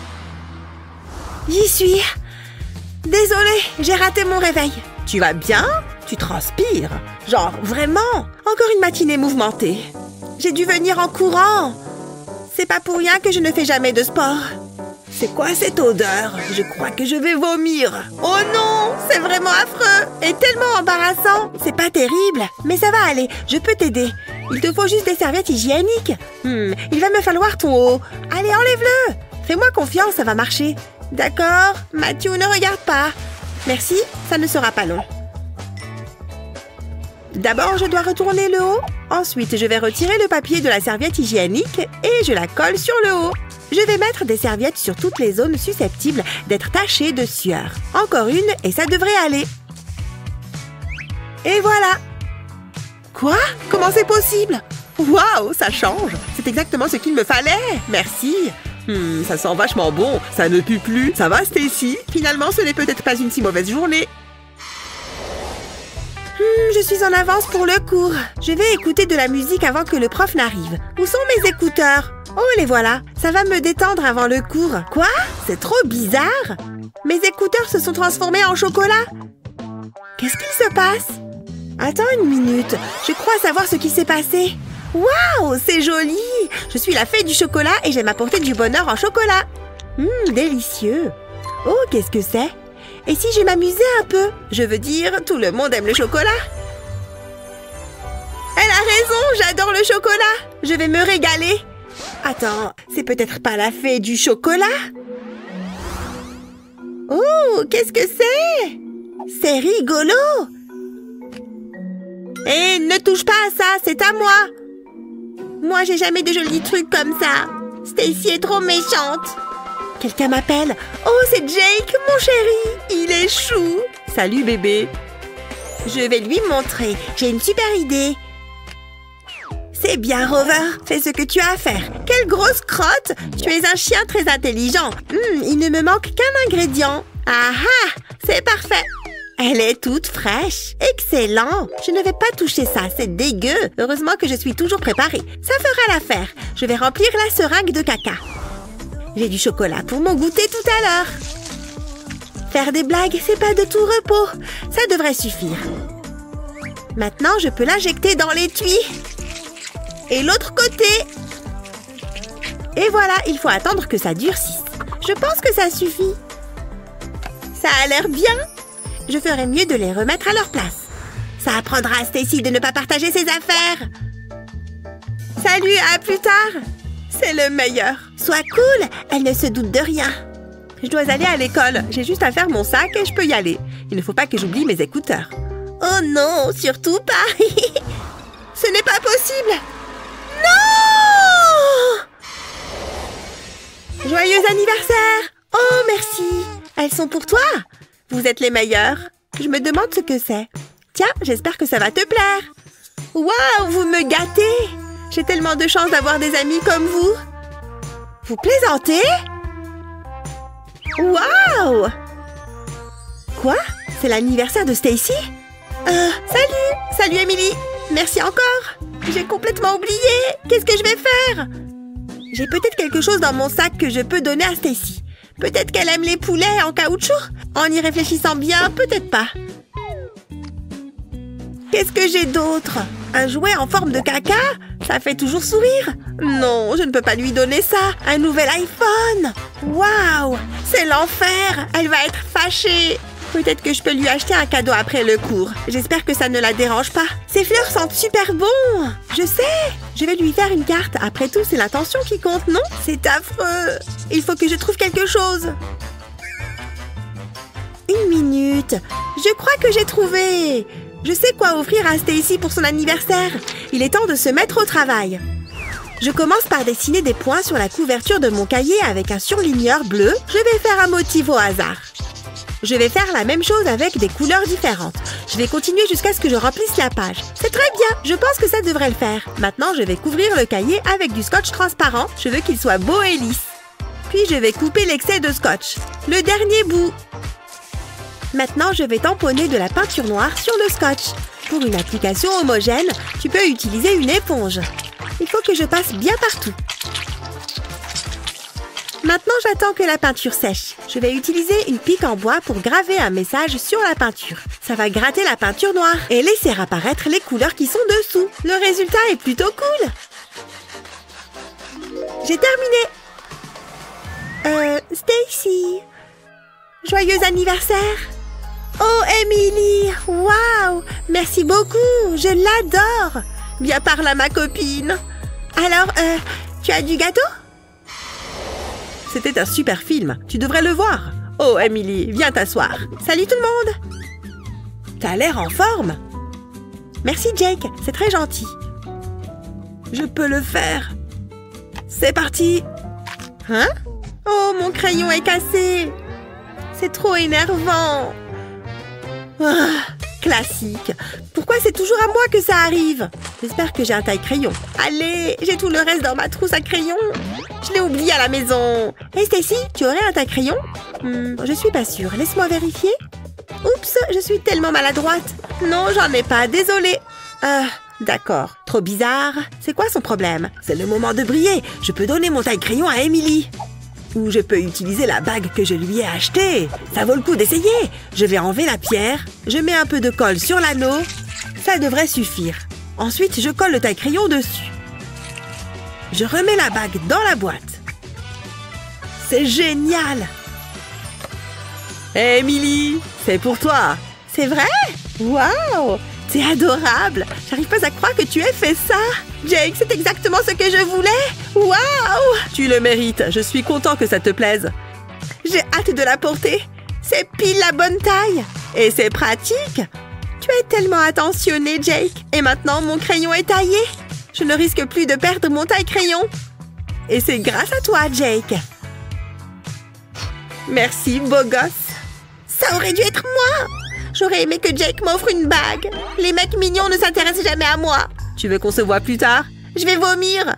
J'y suis. Désolée, j'ai raté mon réveil. Tu vas bien? Tu transpires. Genre, vraiment? Encore une matinée mouvementée. J'ai dû venir en courant. C'est pas pour rien que je ne fais jamais de sport. C'est quoi cette odeur? Je crois que je vais vomir. Oh non, c'est vraiment affreux et tellement embarrassant. C'est pas terrible, mais ça va aller. Je peux t'aider. Il te faut juste des serviettes hygiéniques. Il va me falloir ton haut. Allez, enlève-le. Fais-moi confiance, ça va marcher. D'accord, Mathieu, ne regarde pas. Merci, ça ne sera pas long. D'abord, je dois retourner le haut. Ensuite, je vais retirer le papier de la serviette hygiénique et je la colle sur le haut. Je vais mettre des serviettes sur toutes les zones susceptibles d'être tachées de sueur. Encore une et ça devrait aller. Et voilà. Quoi? Comment c'est possible? Waouh, ça change. C'est exactement ce qu'il me fallait. Merci. Ça sent vachement bon. Ça ne pue plus. Ça va, Stacy? Finalement, ce n'est peut-être pas une si mauvaise journée. Je suis en avance pour le cours. Je vais écouter de la musique avant que le prof n'arrive. Où sont mes écouteurs? Oh, les voilà. Ça va me détendre avant le cours. Quoi? C'est trop bizarre. Mes écouteurs se sont transformés en chocolat. Qu'est-ce qu'il se passe? Attends une minute. Je crois savoir ce qui s'est passé. Waouh, c'est joli! Je suis la fée du chocolat et j'aime apporter du bonheur en chocolat. Délicieux. Oh, qu'est-ce que c'est? Et si je m'amusais un peu? Je veux dire, tout le monde aime le chocolat. Elle a raison, j'adore le chocolat. Je vais me régaler. Attends, c'est peut-être pas la fée du chocolat? Oh, qu'est-ce que c'est? C'est rigolo. Hé, ne touche pas à ça, c'est à moi. Moi, j'ai jamais de jolis trucs comme ça. Stacy est trop méchante. Quelqu'un m'appelle. Oh, c'est Jake, mon chéri. Il est chou. Salut, bébé. Je vais lui montrer. J'ai une super idée. C'est bien, Rover. Fais ce que tu as à faire. Quelle grosse crotte. Tu es un chien très intelligent. Il ne me manque qu'un ingrédient. Ah ah, c'est parfait. Elle est toute fraîche. Excellent. Je ne vais pas toucher ça, c'est dégueu. Heureusement que je suis toujours préparée. Ça fera l'affaire. Je vais remplir la seringue de caca. J'ai du chocolat pour mon goûter tout à l'heure. Faire des blagues, c'est pas de tout repos. Ça devrait suffire. Maintenant, je peux l'injecter dans l'étui. Et l'autre côté. Et voilà, il faut attendre que ça durcisse. Je pense que ça suffit. Ça a l'air bien. Je ferais mieux de les remettre à leur place. Ça apprendra à Stacy de ne pas partager ses affaires. Salut, à plus tard. C'est le meilleur. Sois cool, elle ne se doute de rien. Je dois aller à l'école. J'ai juste à faire mon sac et je peux y aller. Il ne faut pas que j'oublie mes écouteurs. Oh non, surtout pas. Ce n'est pas possible. Non! Joyeux anniversaire! Oh, merci. Elles sont pour toi. Vous êtes les meilleurs. Je me demande ce que c'est. Tiens, j'espère que ça va te plaire. Waouh, vous me gâtez. J'ai tellement de chance d'avoir des amis comme vous. Vous plaisantez? Waouh! Quoi? C'est l'anniversaire de Stacy? Salut! Salut, Emily! Merci encore! J'ai complètement oublié! Qu'est-ce que je vais faire? J'ai peut-être quelque chose dans mon sac que je peux donner à Stacy. Peut-être qu'elle aime les poulets en caoutchouc? En y réfléchissant bien, peut-être pas. Qu'est-ce que j'ai d'autre? Un jouet en forme de caca? Ça fait toujours sourire. Non, je ne peux pas lui donner ça. Un nouvel iPhone. Waouh! C'est l'enfer. Elle va être fâchée. Peut-être que je peux lui acheter un cadeau après le cours. J'espère que ça ne la dérange pas. Ces fleurs sentent super bon. Je sais. Je vais lui faire une carte. Après tout, c'est l'intention qui compte, non? C'est affreux. Il faut que je trouve quelque chose. Une minute. Je crois que j'ai trouvé. Je sais quoi offrir à Stacy pour son anniversaire. Il est temps de se mettre au travail. Je commence par dessiner des points sur la couverture de mon cahier avec un surligneur bleu. Je vais faire un motif au hasard. Je vais faire la même chose avec des couleurs différentes. Je vais continuer jusqu'à ce que je remplisse la page. C'est très bien, je pense que ça devrait le faire. Maintenant, je vais couvrir le cahier avec du scotch transparent. Je veux qu'il soit beau et lisse. Puis, je vais couper l'excès de scotch. Le dernier bout. Maintenant, je vais tamponner de la peinture noire sur le scotch. Pour une application homogène, tu peux utiliser une éponge. Il faut que je passe bien partout. Maintenant, j'attends que la peinture sèche. Je vais utiliser une pique en bois pour graver un message sur la peinture. Ça va gratter la peinture noire et laisser apparaître les couleurs qui sont dessous. Le résultat est plutôt cool. J'ai terminé. Stacy. Joyeux anniversaire. Oh, Emily. Waouh. Merci beaucoup. Je l'adore. Viens par là, ma copine. Alors, tu as du gâteau? C'était un super film. Tu devrais le voir. Oh, Emily, viens t'asseoir. Salut tout le monde. T'as l'air en forme. Merci, Jake. C'est très gentil. Je peux le faire. C'est parti. Hein? Oh, mon crayon est cassé. C'est trop énervant. Ah, classique. Pourquoi c'est toujours à moi que ça arrive? J'espère que j'ai un taille-crayon. Allez, j'ai tout le reste dans ma trousse à crayon. Je l'ai oublié à la maison. Hey Stacy, tu aurais un taille-crayon? Je suis pas sûre. Laisse-moi vérifier. Oups, je suis tellement maladroite. Non, j'en ai pas. Désolée. D'accord. Trop bizarre. C'est quoi son problème? C'est le moment de briller. Je peux donner mon taille-crayon à Emily. Ou je peux utiliser la bague que je lui ai achetée. Ça vaut le coup d'essayer. Je vais enlever la pierre. Je mets un peu de colle sur l'anneau. Ça devrait suffire. Ensuite, je colle le taille-crayon dessus. Je remets la bague dans la boîte. C'est génial! Hey, Emily, c'est pour toi. C'est vrai? Waouh! T'es adorable. J'arrive pas à croire que tu aies fait ça. Jake, c'est exactement ce que je voulais. Waouh! Tu le mérites. Je suis content que ça te plaise. J'ai hâte de la porter. C'est pile la bonne taille. Et c'est pratique. Tu es tellement attentionné, Jake. Et maintenant, mon crayon est taillé. Je ne risque plus de perdre mon taille-crayon. Et c'est grâce à toi, Jake. Merci, beau gosse. Ça aurait dû être moi. J'aurais aimé que Jake m'offre une bague. Les mecs mignons ne s'intéressent jamais à moi. Tu veux qu'on se voit plus tard? Je vais vomir.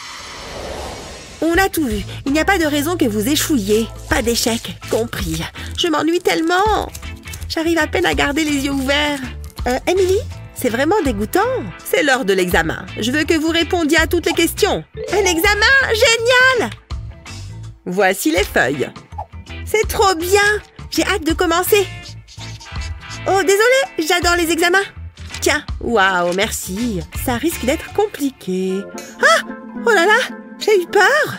On a tout vu. Il n'y a pas de raison que vous échouiez. Pas d'échec. Compris. Je m'ennuie tellement. J'arrive à peine à garder les yeux ouverts. Emily? C'est vraiment dégoûtant. C'est l'heure de l'examen. Je veux que vous répondiez à toutes les questions. Un examen? Génial! Voici les feuilles. C'est trop bien. J'ai hâte de commencer. Oh, désolé, j'adore les examens. Tiens, waouh, merci. Ça risque d'être compliqué. Ah! Oh là là, j'ai eu peur.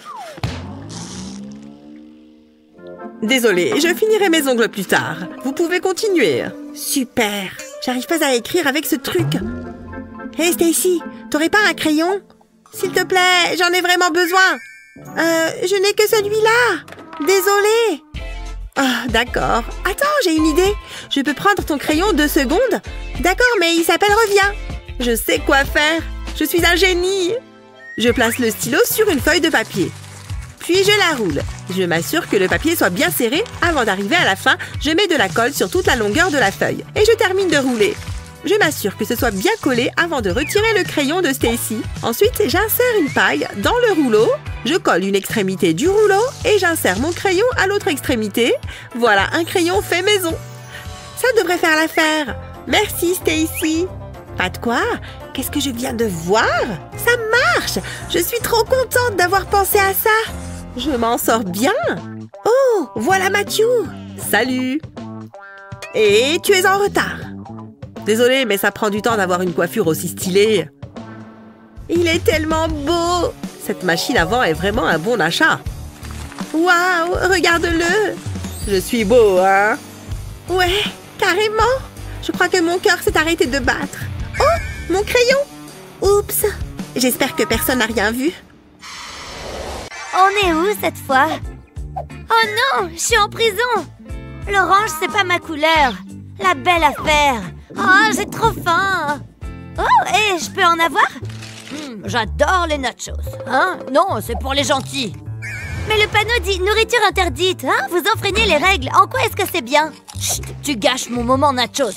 Désolée, je finirai mes ongles plus tard. Vous pouvez continuer. Super. J'arrive pas à écrire avec ce truc. Hé, Stacy, t'aurais pas un crayon? S'il te plaît, j'en ai vraiment besoin. Je n'ai que celui-là. Désolée. Ah, d'accord. Attends, j'ai une idée. Je peux prendre ton crayon 2 secondes? D'accord, mais il s'appelle Reviens. Je sais quoi faire. Je suis un génie. Je place le stylo sur une feuille de papier. Puis je la roule. Je m'assure que le papier soit bien serré. Avant d'arriver à la fin, je mets de la colle sur toute la longueur de la feuille. Et je termine de rouler. Je m'assure que ce soit bien collé avant de retirer le crayon de Stacy. Ensuite, j'insère une paille dans le rouleau. Je colle une extrémité du rouleau et j'insère mon crayon à l'autre extrémité. Voilà un crayon fait maison. Ça devrait faire l'affaire. Merci, Stacy. Pas de quoi? Qu'est-ce que je viens de voir? Ça marche! Je suis trop contente d'avoir pensé à ça. Je m'en sors bien. Oh, voilà Matthew. Salut. Et tu es en retard. Désolée, mais ça prend du temps d'avoir une coiffure aussi stylée. Il est tellement beau. Cette machine à vent est vraiment un bon achat. Waouh, regarde-le. Je suis beau, hein? Ouais, carrément. Je crois que mon cœur s'est arrêté de battre. Oh, mon crayon. Oups. J'espère que personne n'a rien vu. On est où cette fois? Oh non, je suis en prison. L'orange, c'est pas ma couleur. La belle affaire. Oh, j'ai trop faim. Oh, et je peux en avoir? J'adore les nachos. Hein? Non, c'est pour les gentils. Mais le panneau dit nourriture interdite. Hein? Vous enfreignez les règles. En quoi est-ce que c'est bien? Chut, tu gâches mon moment nachos.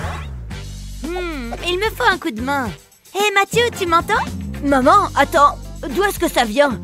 Il me faut un coup de main. Hé, Matthew, tu m'entends? Maman, attends. D'où est-ce que ça vient?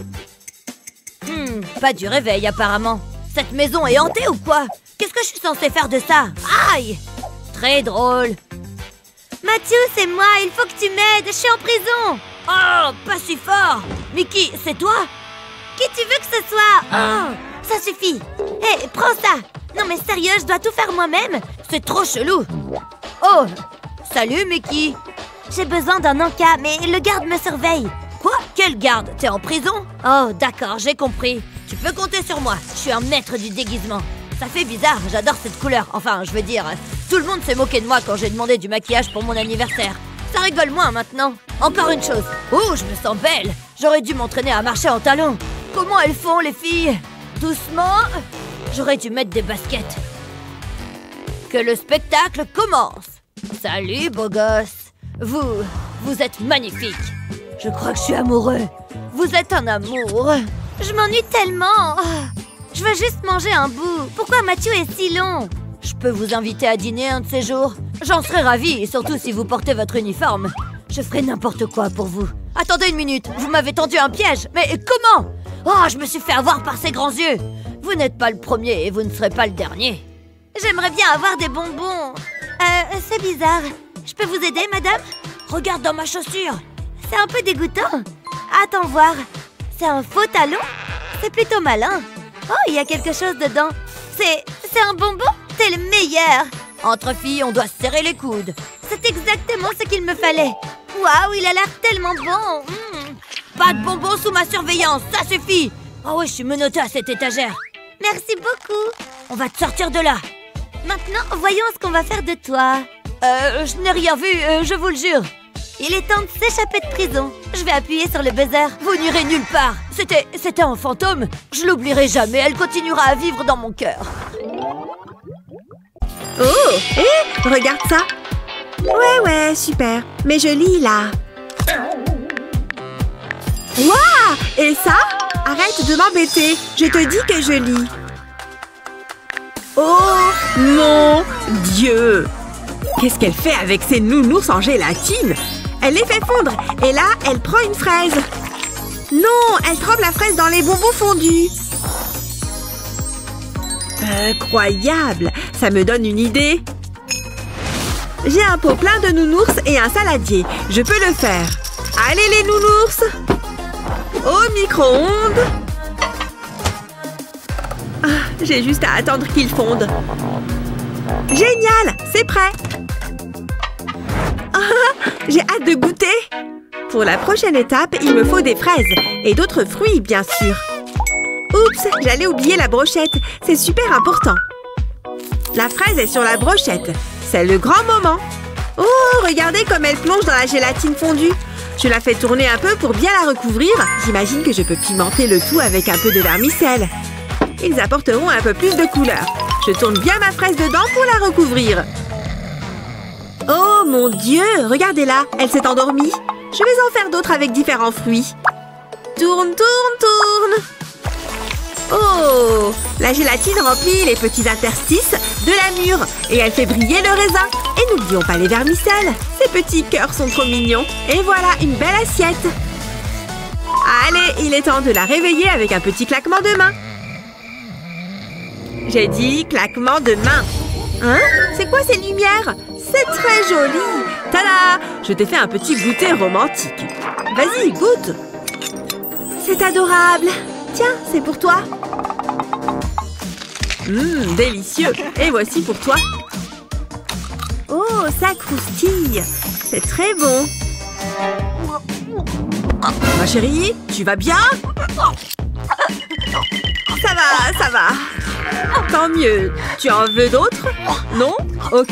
Pas du réveil, apparemment. Cette maison est hantée ou quoi? Qu'est-ce que je suis censée faire de ça? Aïe! Très drôle. Matthew, c'est moi. Il faut que tu m'aides. Je suis en prison. Oh, pas si fort. Mickey, c'est toi? Qui tu veux que ce soit? Oh, ça suffit. Hé, prends ça. Non mais sérieux, je dois tout faire moi-même. C'est trop chelou. Oh, salut Mickey. J'ai besoin d'un encas, mais le garde me surveille. Quoi? Quel garde? T'es en prison? Oh, d'accord, j'ai compris. Tu peux compter sur moi. Je suis un maître du déguisement. Ça fait bizarre, j'adore cette couleur. Enfin, je veux dire, tout le monde s'est moqué de moi quand j'ai demandé du maquillage pour mon anniversaire. Ça rigole moins maintenant. Encore une chose. Oh, je me sens belle. J'aurais dû m'entraîner à marcher en talons. Comment elles font, les filles? Doucement. J'aurais dû mettre des baskets. Que le spectacle commence. Salut, beau gosse. Vous êtes magnifique. Je crois que je suis amoureux. Vous êtes un amour. Je m'ennuie tellement. Je veux juste manger un bout. Pourquoi Matthew est si long? Je peux vous inviter à dîner un de ces jours. J'en serais ravie, surtout si vous portez votre uniforme. Je ferai n'importe quoi pour vous. Attendez une minute, vous m'avez tendu un piège. Mais comment? Oh, je me suis fait avoir par ces grands yeux. Vous n'êtes pas le premier et vous ne serez pas le dernier. J'aimerais bien avoir des bonbons. C'est bizarre. Je peux vous aider, madame? Regarde dans ma chaussure. C'est un peu dégoûtant. Attends voir. C'est un faux talon? C'est plutôt malin. Oh, il y a quelque chose dedans. C'est un bonbon? T'es le meilleur. Entre filles, on doit se serrer les coudes. C'est exactement ce qu'il me fallait. Waouh, il a l'air tellement bon. Pas de bonbons sous ma surveillance, ça suffit. Oh oui, je suis menottée à cette étagère. Merci beaucoup. On va te sortir de là. Maintenant, voyons ce qu'on va faire de toi. Je n'ai rien vu, je vous le jure. Il est temps de s'échapper de prison. Je vais appuyer sur le buzzer. Vous n'irez nulle part. C'était un fantôme. Je l'oublierai jamais. Elle continuera à vivre dans mon cœur. Oh, hé, regarde ça. Ouais, super. Mais je lis, là. Waouh! Et ça? Arrête de m'embêter. Je te dis que je lis. Oh mon Dieu! Qu'est-ce qu'elle fait avec ses nounours en gélatine? Elle les fait fondre. Et là, elle prend une fraise. Non, elle trempe la fraise dans les bonbons fondus. Incroyable! Ça me donne une idée. J'ai un pot plein de nounours et un saladier. Je peux le faire. Allez les nounours! Au micro-ondes. J'ai juste à attendre qu'ils fondent. Génial! C'est prêt! J'ai hâte de goûter! Pour la prochaine étape, il me faut des fraises. Et d'autres fruits, bien sûr. Oups! J'allais oublier la brochette. C'est super important. La fraise est sur la brochette. C'est le grand moment. Oh, regardez comme elle plonge dans la gélatine fondue. Je la fais tourner un peu pour bien la recouvrir. J'imagine que je peux pimenter le tout avec un peu de vermicelle. Ils apporteront un peu plus de couleur. Je tourne bien ma fraise dedans pour la recouvrir. Oh mon Dieu! Regardez-la, elle s'est endormie. Je vais en faire d'autres avec différents fruits. Tourne, tourne, tourne! Oh! La gélatine remplit les petits interstices de la mûre et elle fait briller le raisin. Et n'oublions pas les vermicelles. Ces petits cœurs sont trop mignons. Et voilà, une belle assiette. Allez, il est temps de la réveiller avec un petit claquement de main. J'ai dit claquement de main. Hein? C'est quoi ces lumières? C'est très joli. Tada! Je t'ai fait un petit goûter romantique. Vas-y, goûte. C'est adorable. Tiens, c'est pour toi. Délicieux. Et voici pour toi. Oh, ça croustille. C'est très bon. Ma chérie, tu vas bien? Ça va, ça va. Tant mieux. Tu en veux d'autres? Non? Ok.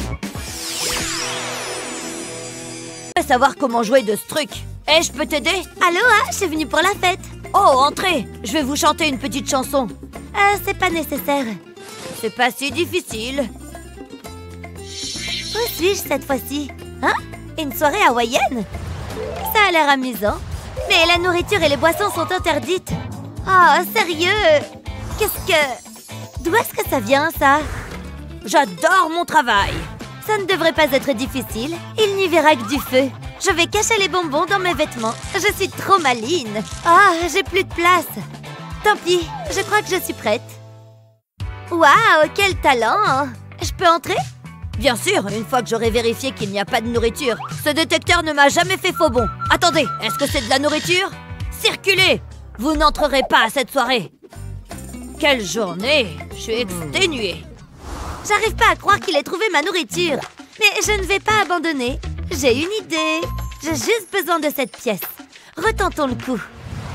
Je veux savoir comment jouer de ce truc. Eh, je peux t'aider? Aloha, je suis venue pour la fête. Oh, entrez. Je vais vous chanter une petite chanson. C'est pas nécessaire. C'est pas si difficile. Où suis-je cette fois-ci? Hein? Une soirée hawaïenne? Ça a l'air amusant. Mais la nourriture et les boissons sont interdites. Oh, sérieux? Qu'est-ce que... D'où est-ce que ça vient, ça? J'adore mon travail. Ça ne devrait pas être difficile. Il n'y verra que du feu. Je vais cacher les bonbons dans mes vêtements. Je suis trop maline. Ah, j'ai plus de place. Tant pis, je crois que je suis prête. Waouh, quel talent! Je peux entrer? Bien sûr, une fois que j'aurai vérifié qu'il n'y a pas de nourriture. Ce détecteur ne m'a jamais fait faux bond. Attendez, est-ce que c'est de la nourriture? Circulez! Vous n'entrerez pas à cette soirée. Quelle journée! Je suis exténuée. J'arrive pas à croire qu'il ait trouvé ma nourriture. Mais je ne vais pas abandonner. J'ai une idée. J'ai juste besoin de cette pièce. Retentons le coup.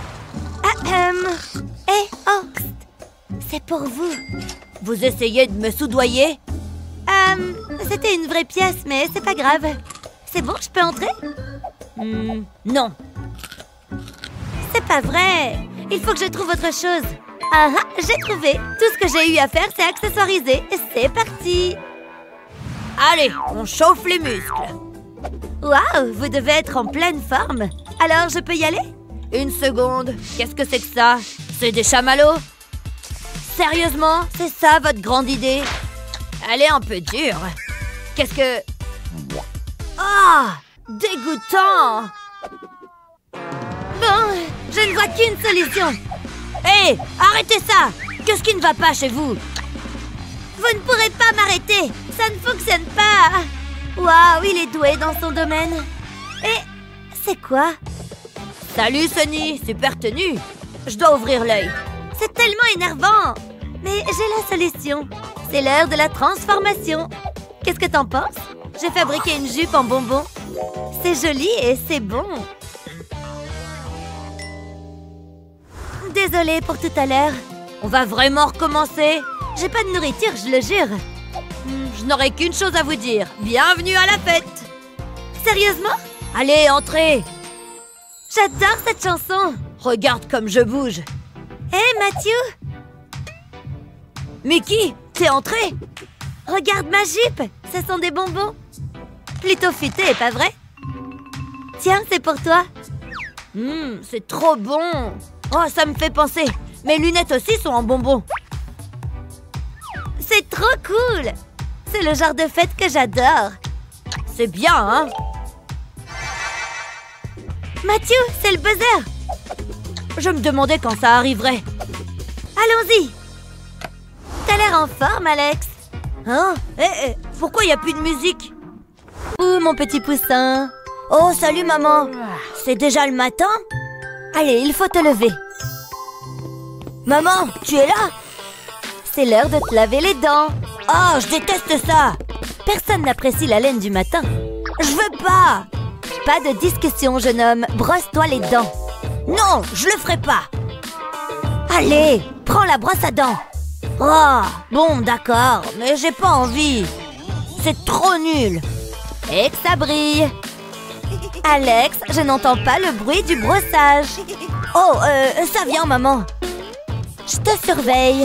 Oh, c'est pour vous. Vous essayez de me soudoyer? C'était une vraie pièce, mais c'est pas grave. C'est bon, je peux entrer? Non. C'est pas vrai. Il faut que je trouve autre chose. Ah, j'ai trouvé. Tout ce que j'ai eu à faire, c'est accessoiriser. C'est parti. Allez, on chauffe les muscles. Waouh, vous devez être en pleine forme. Alors, je peux y aller? Une seconde. Qu'est-ce que c'est que ça? C'est des chamallows? Sérieusement? C'est ça votre grande idée? Elle est un peu dure. Qu'est-ce que... Ah! Dégoûtant! Bon, je ne vois qu'une solution. Hé! Arrêtez ça! Qu'est-ce qui ne va pas chez vous? Vous ne pourrez pas m'arrêter! Ça ne fonctionne pas! Waouh, il est doué dans son domaine. Et... c'est quoi? Salut, Sunny! Super tenue! Je dois ouvrir l'œil. C'est tellement énervant! Mais j'ai la solution. C'est l'heure de la transformation. Qu'est-ce que t'en penses? J'ai fabriqué une jupe en bonbons. C'est joli et c'est bon. Désolée pour tout à l'heure. On va vraiment recommencer. J'ai pas de nourriture, je le jure. Je n'aurai qu'une chose à vous dire. Bienvenue à la fête. Sérieusement? Allez, entrez. J'adore cette chanson. Regarde comme je bouge. Hé, Matthew. Mickey, t'es entré? Regarde ma jupe. Ce sont des bonbons. Plutôt futé, pas vrai? Tiens, c'est pour toi. C'est trop bon. Oh, ça me fait penser. Mes lunettes aussi sont en bonbons. C'est trop cool. C'est le genre de fête que j'adore. C'est bien, hein? Matthew, c'est le buzzer. Je me demandais quand ça arriverait. Allons-y. T'as l'air en forme, Alex. Hein? Pourquoi il n'y a plus de musique? Ouh, mon petit poussin. Oh, salut, maman. C'est déjà le matin? Allez, il faut te lever. Maman, tu es là? C'est l'heure de te laver les dents. Oh, je déteste ça. Personne n'apprécie la laine du matin. Je veux pas. Pas de discussion, jeune homme. Brosse-toi les dents. Non, je le ferai pas. Allez, prends la brosse à dents. Oh, bon, d'accord, mais j'ai pas envie. C'est trop nul. Et que ça brille. Alex, je n'entends pas le bruit du brossage. Oh, ça vient, maman. Je te surveille.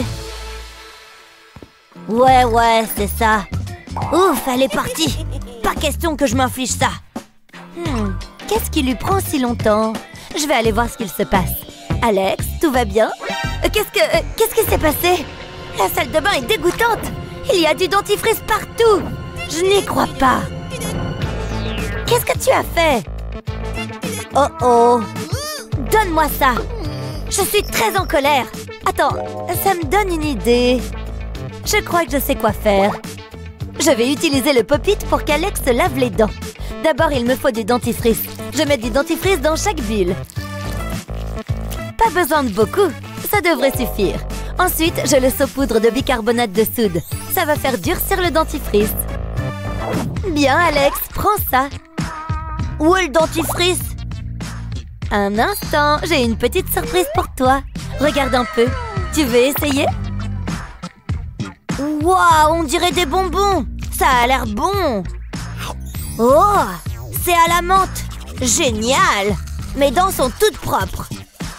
Ouais, c'est ça. Ouf, elle est partie. Pas question que je m'inflige ça. Qu'est-ce qui lui prend si longtemps? Je vais aller voir ce qu'il se passe. Alex, tout va bien? Qu'est-ce qui s'est passé? La salle de bain est dégoûtante. Il y a du dentifrice partout. Je n'y crois pas. Qu'est-ce que tu as fait? Oh. Donne-moi ça. Je suis très en colère. Attends, ça me donne une idée. Je crois que je sais quoi faire. Je vais utiliser le pop-it pour qu'Alex se lave les dents. D'abord, il me faut du dentifrice. Je mets du dentifrice dans chaque bulle. Pas besoin de beaucoup. Ça devrait suffire. Ensuite, je le saupoudre de bicarbonate de soude. Ça va faire durcir le dentifrice. Bien, Alex, prends ça. Où est le dentifrice? Un instant, j'ai une petite surprise pour toi. Regarde un peu. Tu veux essayer? Waouh, on dirait des bonbons. Ça a l'air bon. Oh, c'est à la menthe. Génial. Mes dents sont toutes propres.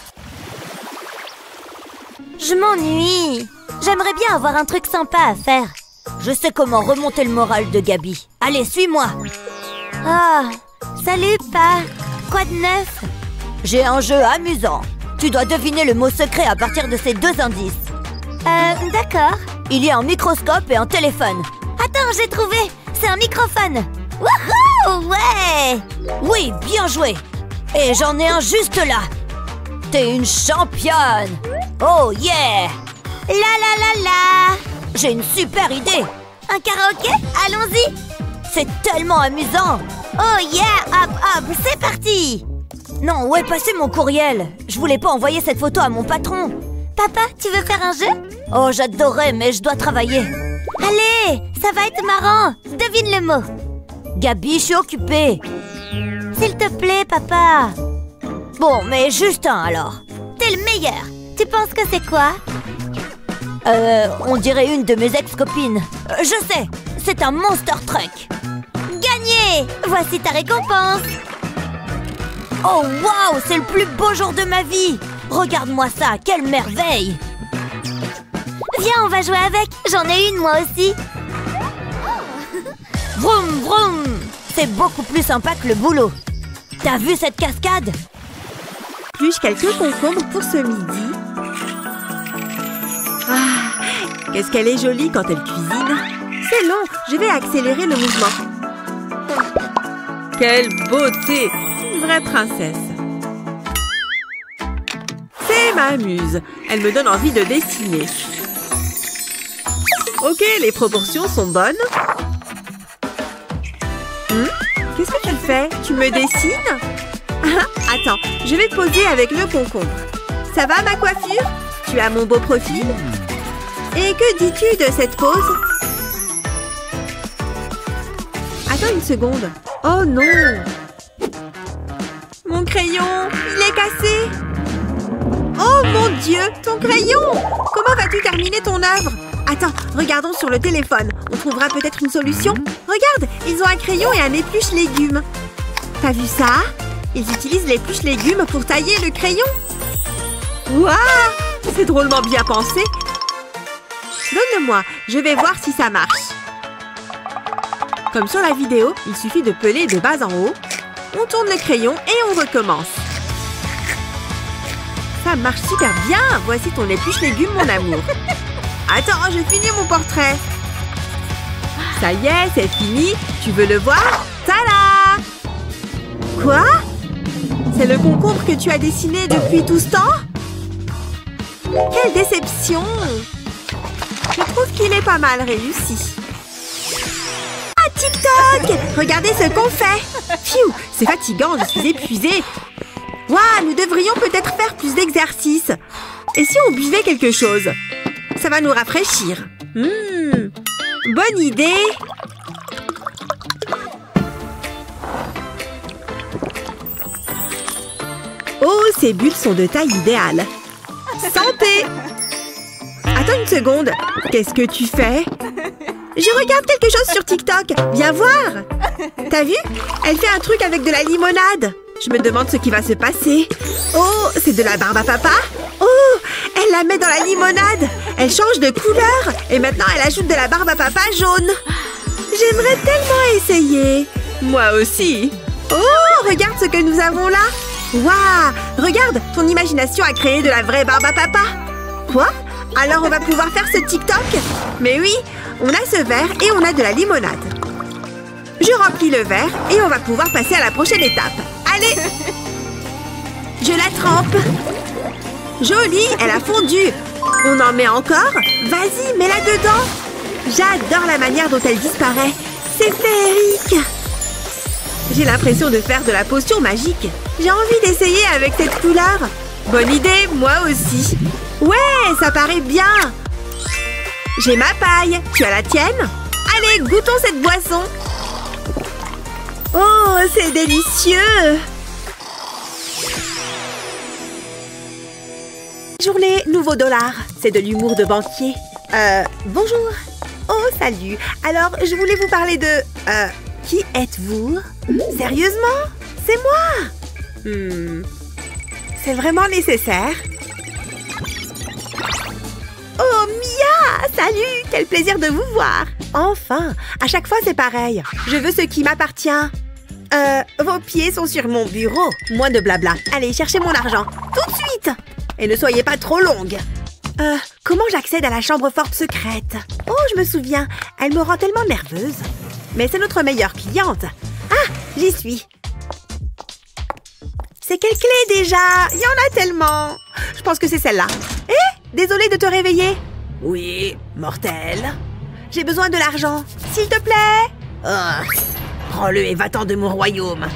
Je m'ennuie. J'aimerais bien avoir un truc sympa à faire. Je sais comment remonter le moral de Gabi. Allez, suis-moi. Ah, salut, Pa. Quoi de neuf? J'ai un jeu amusant. Tu dois deviner le mot secret à partir de ces deux indices. D'accord. Il y a un microscope et un téléphone. Attends, j'ai trouvé. C'est un microphone. Wouhou, ouais. Oui, bien joué. Et j'en ai un juste là. T'es une championne. Oh yeah. La. J'ai une super idée. Un karaoké? Allons-y. C'est tellement amusant. Oh yeah, hop, c'est parti. Non, où est passé mon courriel? Je voulais pas envoyer cette photo à mon patron. Papa, tu veux faire un jeu? Oh, j'adorerais, mais je dois travailler. Allez, ça va être marrant. Devine le mot. Gabi, je suis occupée. S'il te plaît, papa. Bon, mais juste un alors. T'es le meilleur. Tu penses que c'est quoi? On dirait une de mes ex-copines. Je sais, c'est un Monster Truck. Gagné! Voici ta récompense. Oh, waouh, c'est le plus beau jour de ma vie. Regarde-moi ça, quelle merveille. Viens, on va jouer avec. J'en ai une, moi aussi. Vroom, vroom. C'est beaucoup plus sympa que le boulot. T'as vu cette cascade? Puis-je quelques concombres pour ce midi? Ah, qu'est-ce qu'elle est jolie quand elle cuisine. C'est long, je vais accélérer le mouvement. Quelle beauté! Une vraie princesse. C'est ma muse. Elle me donne envie de dessiner. Ok, les proportions sont bonnes. Qu'est-ce que tu fais? Tu me dessines? Attends, je vais te poser avec le concombre. Ça va, ma coiffure? Tu as mon beau profil? Et que dis-tu de cette pose? Attends une seconde. Oh non! Mon crayon, il est cassé! Oh mon Dieu, ton crayon! Comment vas-tu terminer ton œuvre? Attends, regardons sur le téléphone. On trouvera peut-être une solution. Regarde, ils ont un crayon et un épluche légumes. T'as vu ça? Ils utilisent l'épluche légumes pour tailler le crayon. Waouh! C'est drôlement bien pensé. Donne-le-moi, je vais voir si ça marche. Comme sur la vidéo, il suffit de peler de bas en haut. On tourne le crayon et on recommence. Ça marche super bien. Voici ton épluche légumes, mon amour. Attends, je finis mon portrait. Ça y est, c'est fini. Tu veux le voir? Tada! Quoi? C'est le concombre que tu as dessiné depuis tout ce temps? Quelle déception! Je trouve qu'il est pas mal réussi. Ah, TikTok! Regardez ce qu'on fait! Pfiou! C'est fatigant, je suis épuisée. Waouh, nous devrions peut-être faire plus d'exercices. Et si on buvait quelque chose? Ça va nous rafraîchir. Bonne idée! Oh, ces bulles sont de taille idéale. Santé! Attends une seconde. Qu'est-ce que tu fais? Je regarde quelque chose sur TikTok. Viens voir! T'as vu? Elle fait un truc avec de la limonade. Je me demande ce qui va se passer. Oh, c'est de la barbe à papa? Oh, elle la met dans la limonade. Elle change de couleur. Et maintenant, elle ajoute de la barbe à papa jaune. J'aimerais tellement essayer. Moi aussi. Oh, regarde ce que nous avons là. Waouh! Regarde, ton imagination a créé de la vraie barbe à papa. Quoi? Alors on va pouvoir faire ce TikTok? Mais oui, on a ce verre et on a de la limonade. Je remplis le verre et on va pouvoir passer à la prochaine étape. Allez! Je la trempe. Jolie, elle a fondu. On en met encore? Vas-y, mets-la dedans. J'adore la manière dont elle disparaît. C'est féerique. J'ai l'impression de faire de la potion magique. J'ai envie d'essayer avec cette couleur. Bonne idée, moi aussi. Ouais, ça paraît bien. J'ai ma paille. Tu as la tienne? Allez, goûtons cette boisson. Oh, c'est délicieux. Journée, nouveau dollar. C'est de l'humour de banquier. Bonjour. Oh, salut. Alors, je voulais vous parler de... qui êtes-vous? Sérieusement? C'est moi? C'est vraiment nécessaire? Oh, Mia! Salut! Quel plaisir de vous voir! Enfin! À chaque fois, c'est pareil. Je veux ce qui m'appartient. Vos pieds sont sur mon bureau. Moins de blabla. Allez, cherchez mon argent. Tout de suite! Et ne soyez pas trop longue. Comment j'accède à la chambre forte secrète? Oh, je me souviens. Elle me rend tellement nerveuse. Mais c'est notre meilleure cliente. Ah, j'y suis. C'est quelle clé déjà? Il y en a tellement. Je pense que c'est celle-là. Désolée de te réveiller. Oui, mortel. J'ai besoin de l'argent. S'il te plaît. Prends-le et va-t'en de mon royaume.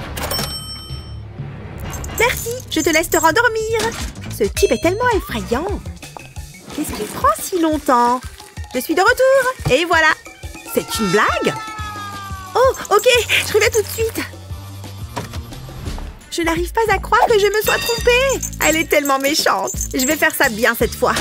Merci, je te laisse te rendormir. Ce type est tellement effrayant. Qu'est-ce qui prend si longtemps? Je suis de retour. Et voilà. C'est une blague? Oh, ok, je reviens tout de suite. Je n'arrive pas à croire que je me sois trompée. Elle est tellement méchante. Je vais faire ça bien cette fois.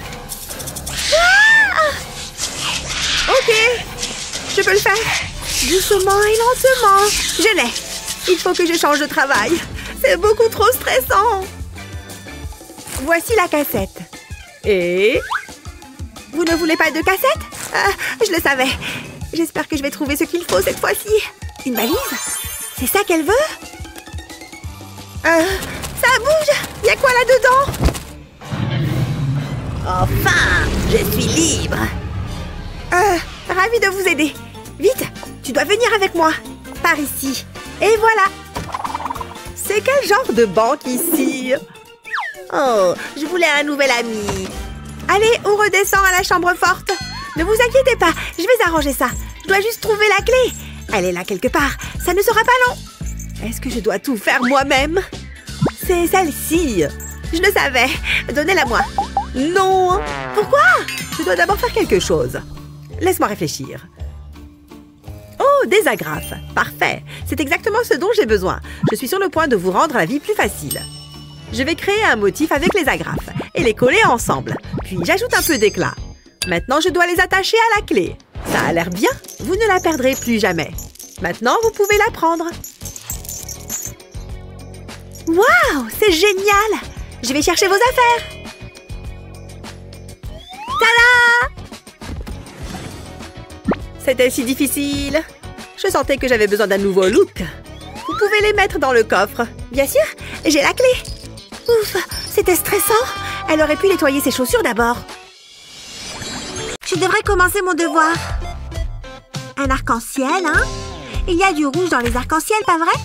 Ah! Ok, je peux le faire. Doucement et lentement. Je l'ai. Il faut que je change de travail. C'est beaucoup trop stressant. Voici la cassette. Et... Vous ne voulez pas de cassette? Je le savais. J'espère que je vais trouver ce qu'il faut cette fois-ci. Une valise? C'est ça qu'elle veut? Ça bouge! Il y a quoi là-dedans? Enfin! Je suis libre! Ravie de vous aider. Vite! Tu dois venir avec moi. Par ici. Et voilà! C'est quel genre de banque ici? Oh, je voulais un nouvel ami. Allez, on redescend à la chambre forte. Ne vous inquiétez pas, je vais arranger ça. Je dois juste trouver la clé. Elle est là quelque part. Ça ne sera pas long. Est-ce que je dois tout faire moi-même? C'est celle-ci. Je le savais. Donnez-la moi. Non. Pourquoi? Je dois d'abord faire quelque chose. Laisse-moi réfléchir. Oh, des agrafes. Parfait. C'est exactement ce dont j'ai besoin. Je suis sur le point de vous rendre la vie plus facile. Je vais créer un motif avec les agrafes et les coller ensemble. Puis j'ajoute un peu d'éclat. Maintenant, je dois les attacher à la clé. Ça a l'air bien. Vous ne la perdrez plus jamais. Maintenant, vous pouvez la prendre. Waouh, c'est génial! Je vais chercher vos affaires. Tada! C'était si difficile. Je sentais que j'avais besoin d'un nouveau look. Vous pouvez les mettre dans le coffre. Bien sûr, j'ai la clé. Ouf, c'était stressant. Elle aurait pu nettoyer ses chaussures d'abord. Je devrais commencer mon devoir. Un arc-en-ciel, hein? Il y a du rouge dans les arcs-en-ciel, pas vrai?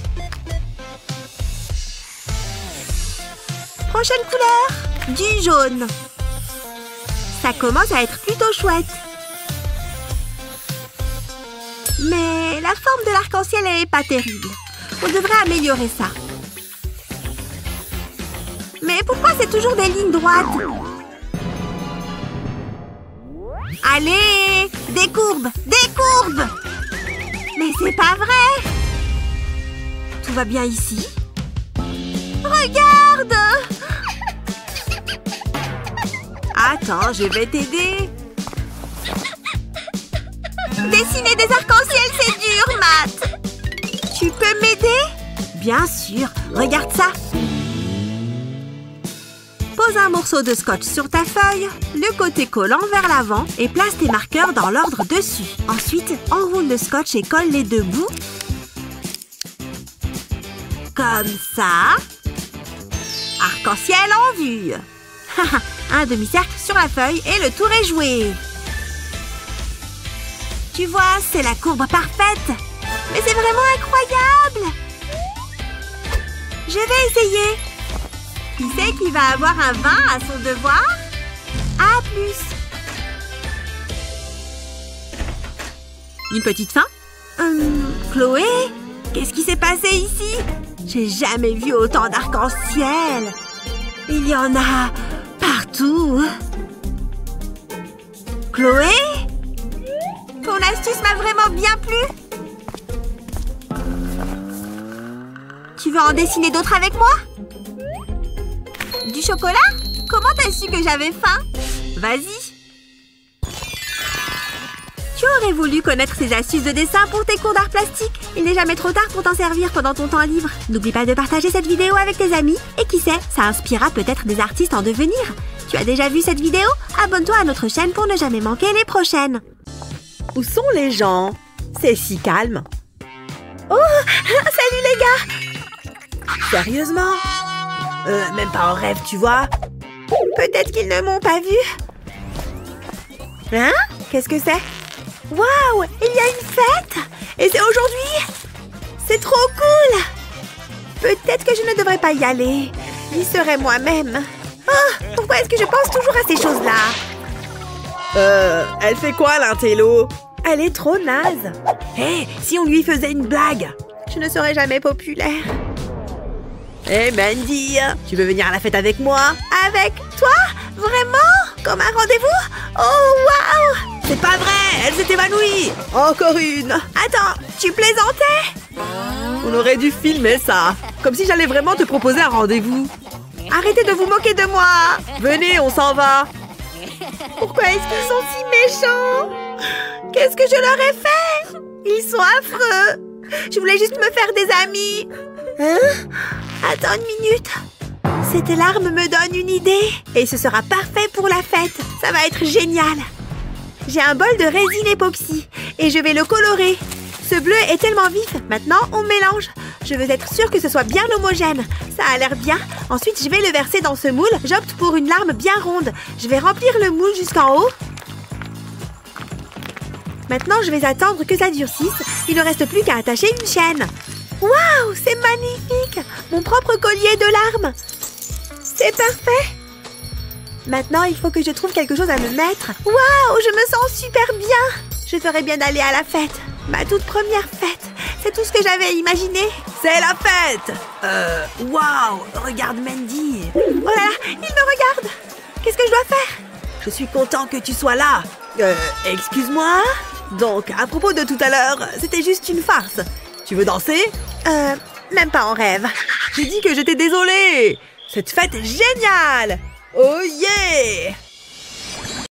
Prochaine couleur, du jaune. Ça commence à être plutôt chouette. Mais la forme de l'arc-en-ciel est pas terrible. On devrait améliorer ça. Mais pourquoi c'est toujours des lignes droites? Allez, des courbes, des courbes! Mais c'est pas vrai! Tout va bien ici? Regarde! Attends, je vais t'aider. Dessiner des arcs-en-ciel, c'est dur, Matt! Tu peux m'aider? Bien sûr, regarde ça! Pose un morceau de scotch sur ta feuille, le côté collant vers l'avant et place tes marqueurs dans l'ordre dessus. Ensuite, enroule le scotch et colle les deux bouts. Comme ça. Arc-en-ciel en vue. Un demi-cercle sur la feuille et le tour est joué. Tu vois, c'est la courbe parfaite. Mais c'est vraiment incroyable. Je vais essayer. Qui c'est qui va avoir un 20 à son devoir? À plus. Une petite fin? Chloé? Qu'est-ce qui s'est passé ici? J'ai jamais vu autant d'arc-en-ciel. Il y en a partout. Chloé? Ton astuce m'a vraiment bien plu. Tu veux en dessiner d'autres avec moi? Du chocolat? Comment t'as su que j'avais faim? Vas-y. Tu aurais voulu connaître ces astuces de dessin pour tes cours d'art plastique? Il n'est jamais trop tard pour t'en servir pendant ton temps libre. N'oublie pas de partager cette vidéo avec tes amis. Et qui sait, ça inspirera peut-être des artistes en devenir. Tu as déjà vu cette vidéo? Abonne-toi à notre chaîne pour ne jamais manquer les prochaines. Où sont les gens? C'est si calme. Oh, salut les gars! Sérieusement? Même pas en rêve, tu vois? Peut-être qu'ils ne m'ont pas vu. Hein? Qu'est-ce que c'est? Waouh! Il y a une fête! Et c'est aujourd'hui! C'est trop cool! Peut-être que je ne devrais pas y aller. J'y serai moi-même. Oh, pourquoi est-ce que je pense toujours à ces choses-là? Elle fait quoi, l'intello? Elle est trop naze. Hé, si on lui faisait une blague? Je ne serai jamais populaire. Hé, Mandy, tu veux venir à la fête avec moi? Avec toi? Vraiment? Comme un rendez-vous? Oh, waouh! C'est pas vrai! Elle s'est évanouie! Encore une! Attends, tu plaisantais? On aurait dû filmer ça! Comme si j'allais vraiment te proposer un rendez-vous! Arrêtez de vous moquer de moi! Venez, on s'en va! Pourquoi est-ce qu'ils sont si méchants? Qu'est-ce que je leur ai fait? Ils sont affreux! Je voulais juste me faire des amis! Hein? Attends une minute! Cette larme me donne une idée! Et ce sera parfait pour la fête! Ça va être génial! J'ai un bol de résine époxy et je vais le colorer. Ce bleu est tellement vif. Maintenant, on mélange. Je veux être sûre que ce soit bien homogène. Ça a l'air bien. Ensuite, je vais le verser dans ce moule. J'opte pour une larme bien ronde. Je vais remplir le moule jusqu'en haut. Maintenant, je vais attendre que ça durcisse. Il ne reste plus qu'à attacher une chaîne. Waouh, c'est magnifique! Mon propre collier de larmes. C'est parfait. Maintenant, il faut que je trouve quelque chose à me mettre. Waouh, je me sens super bien. Je ferais bien d'aller à la fête. Ma toute première fête. C'est tout ce que j'avais imaginé. C'est la fête! Waouh! Regarde Mandy! Oh là là, il me regarde! Qu'est-ce que je dois faire? Je suis content que tu sois là. Excuse-moi? Donc, à propos de tout à l'heure, c'était juste une farce. Tu veux danser? Même pas en rêve. J'ai dit que j'étais désolée! Cette fête est géniale! Oh yeah!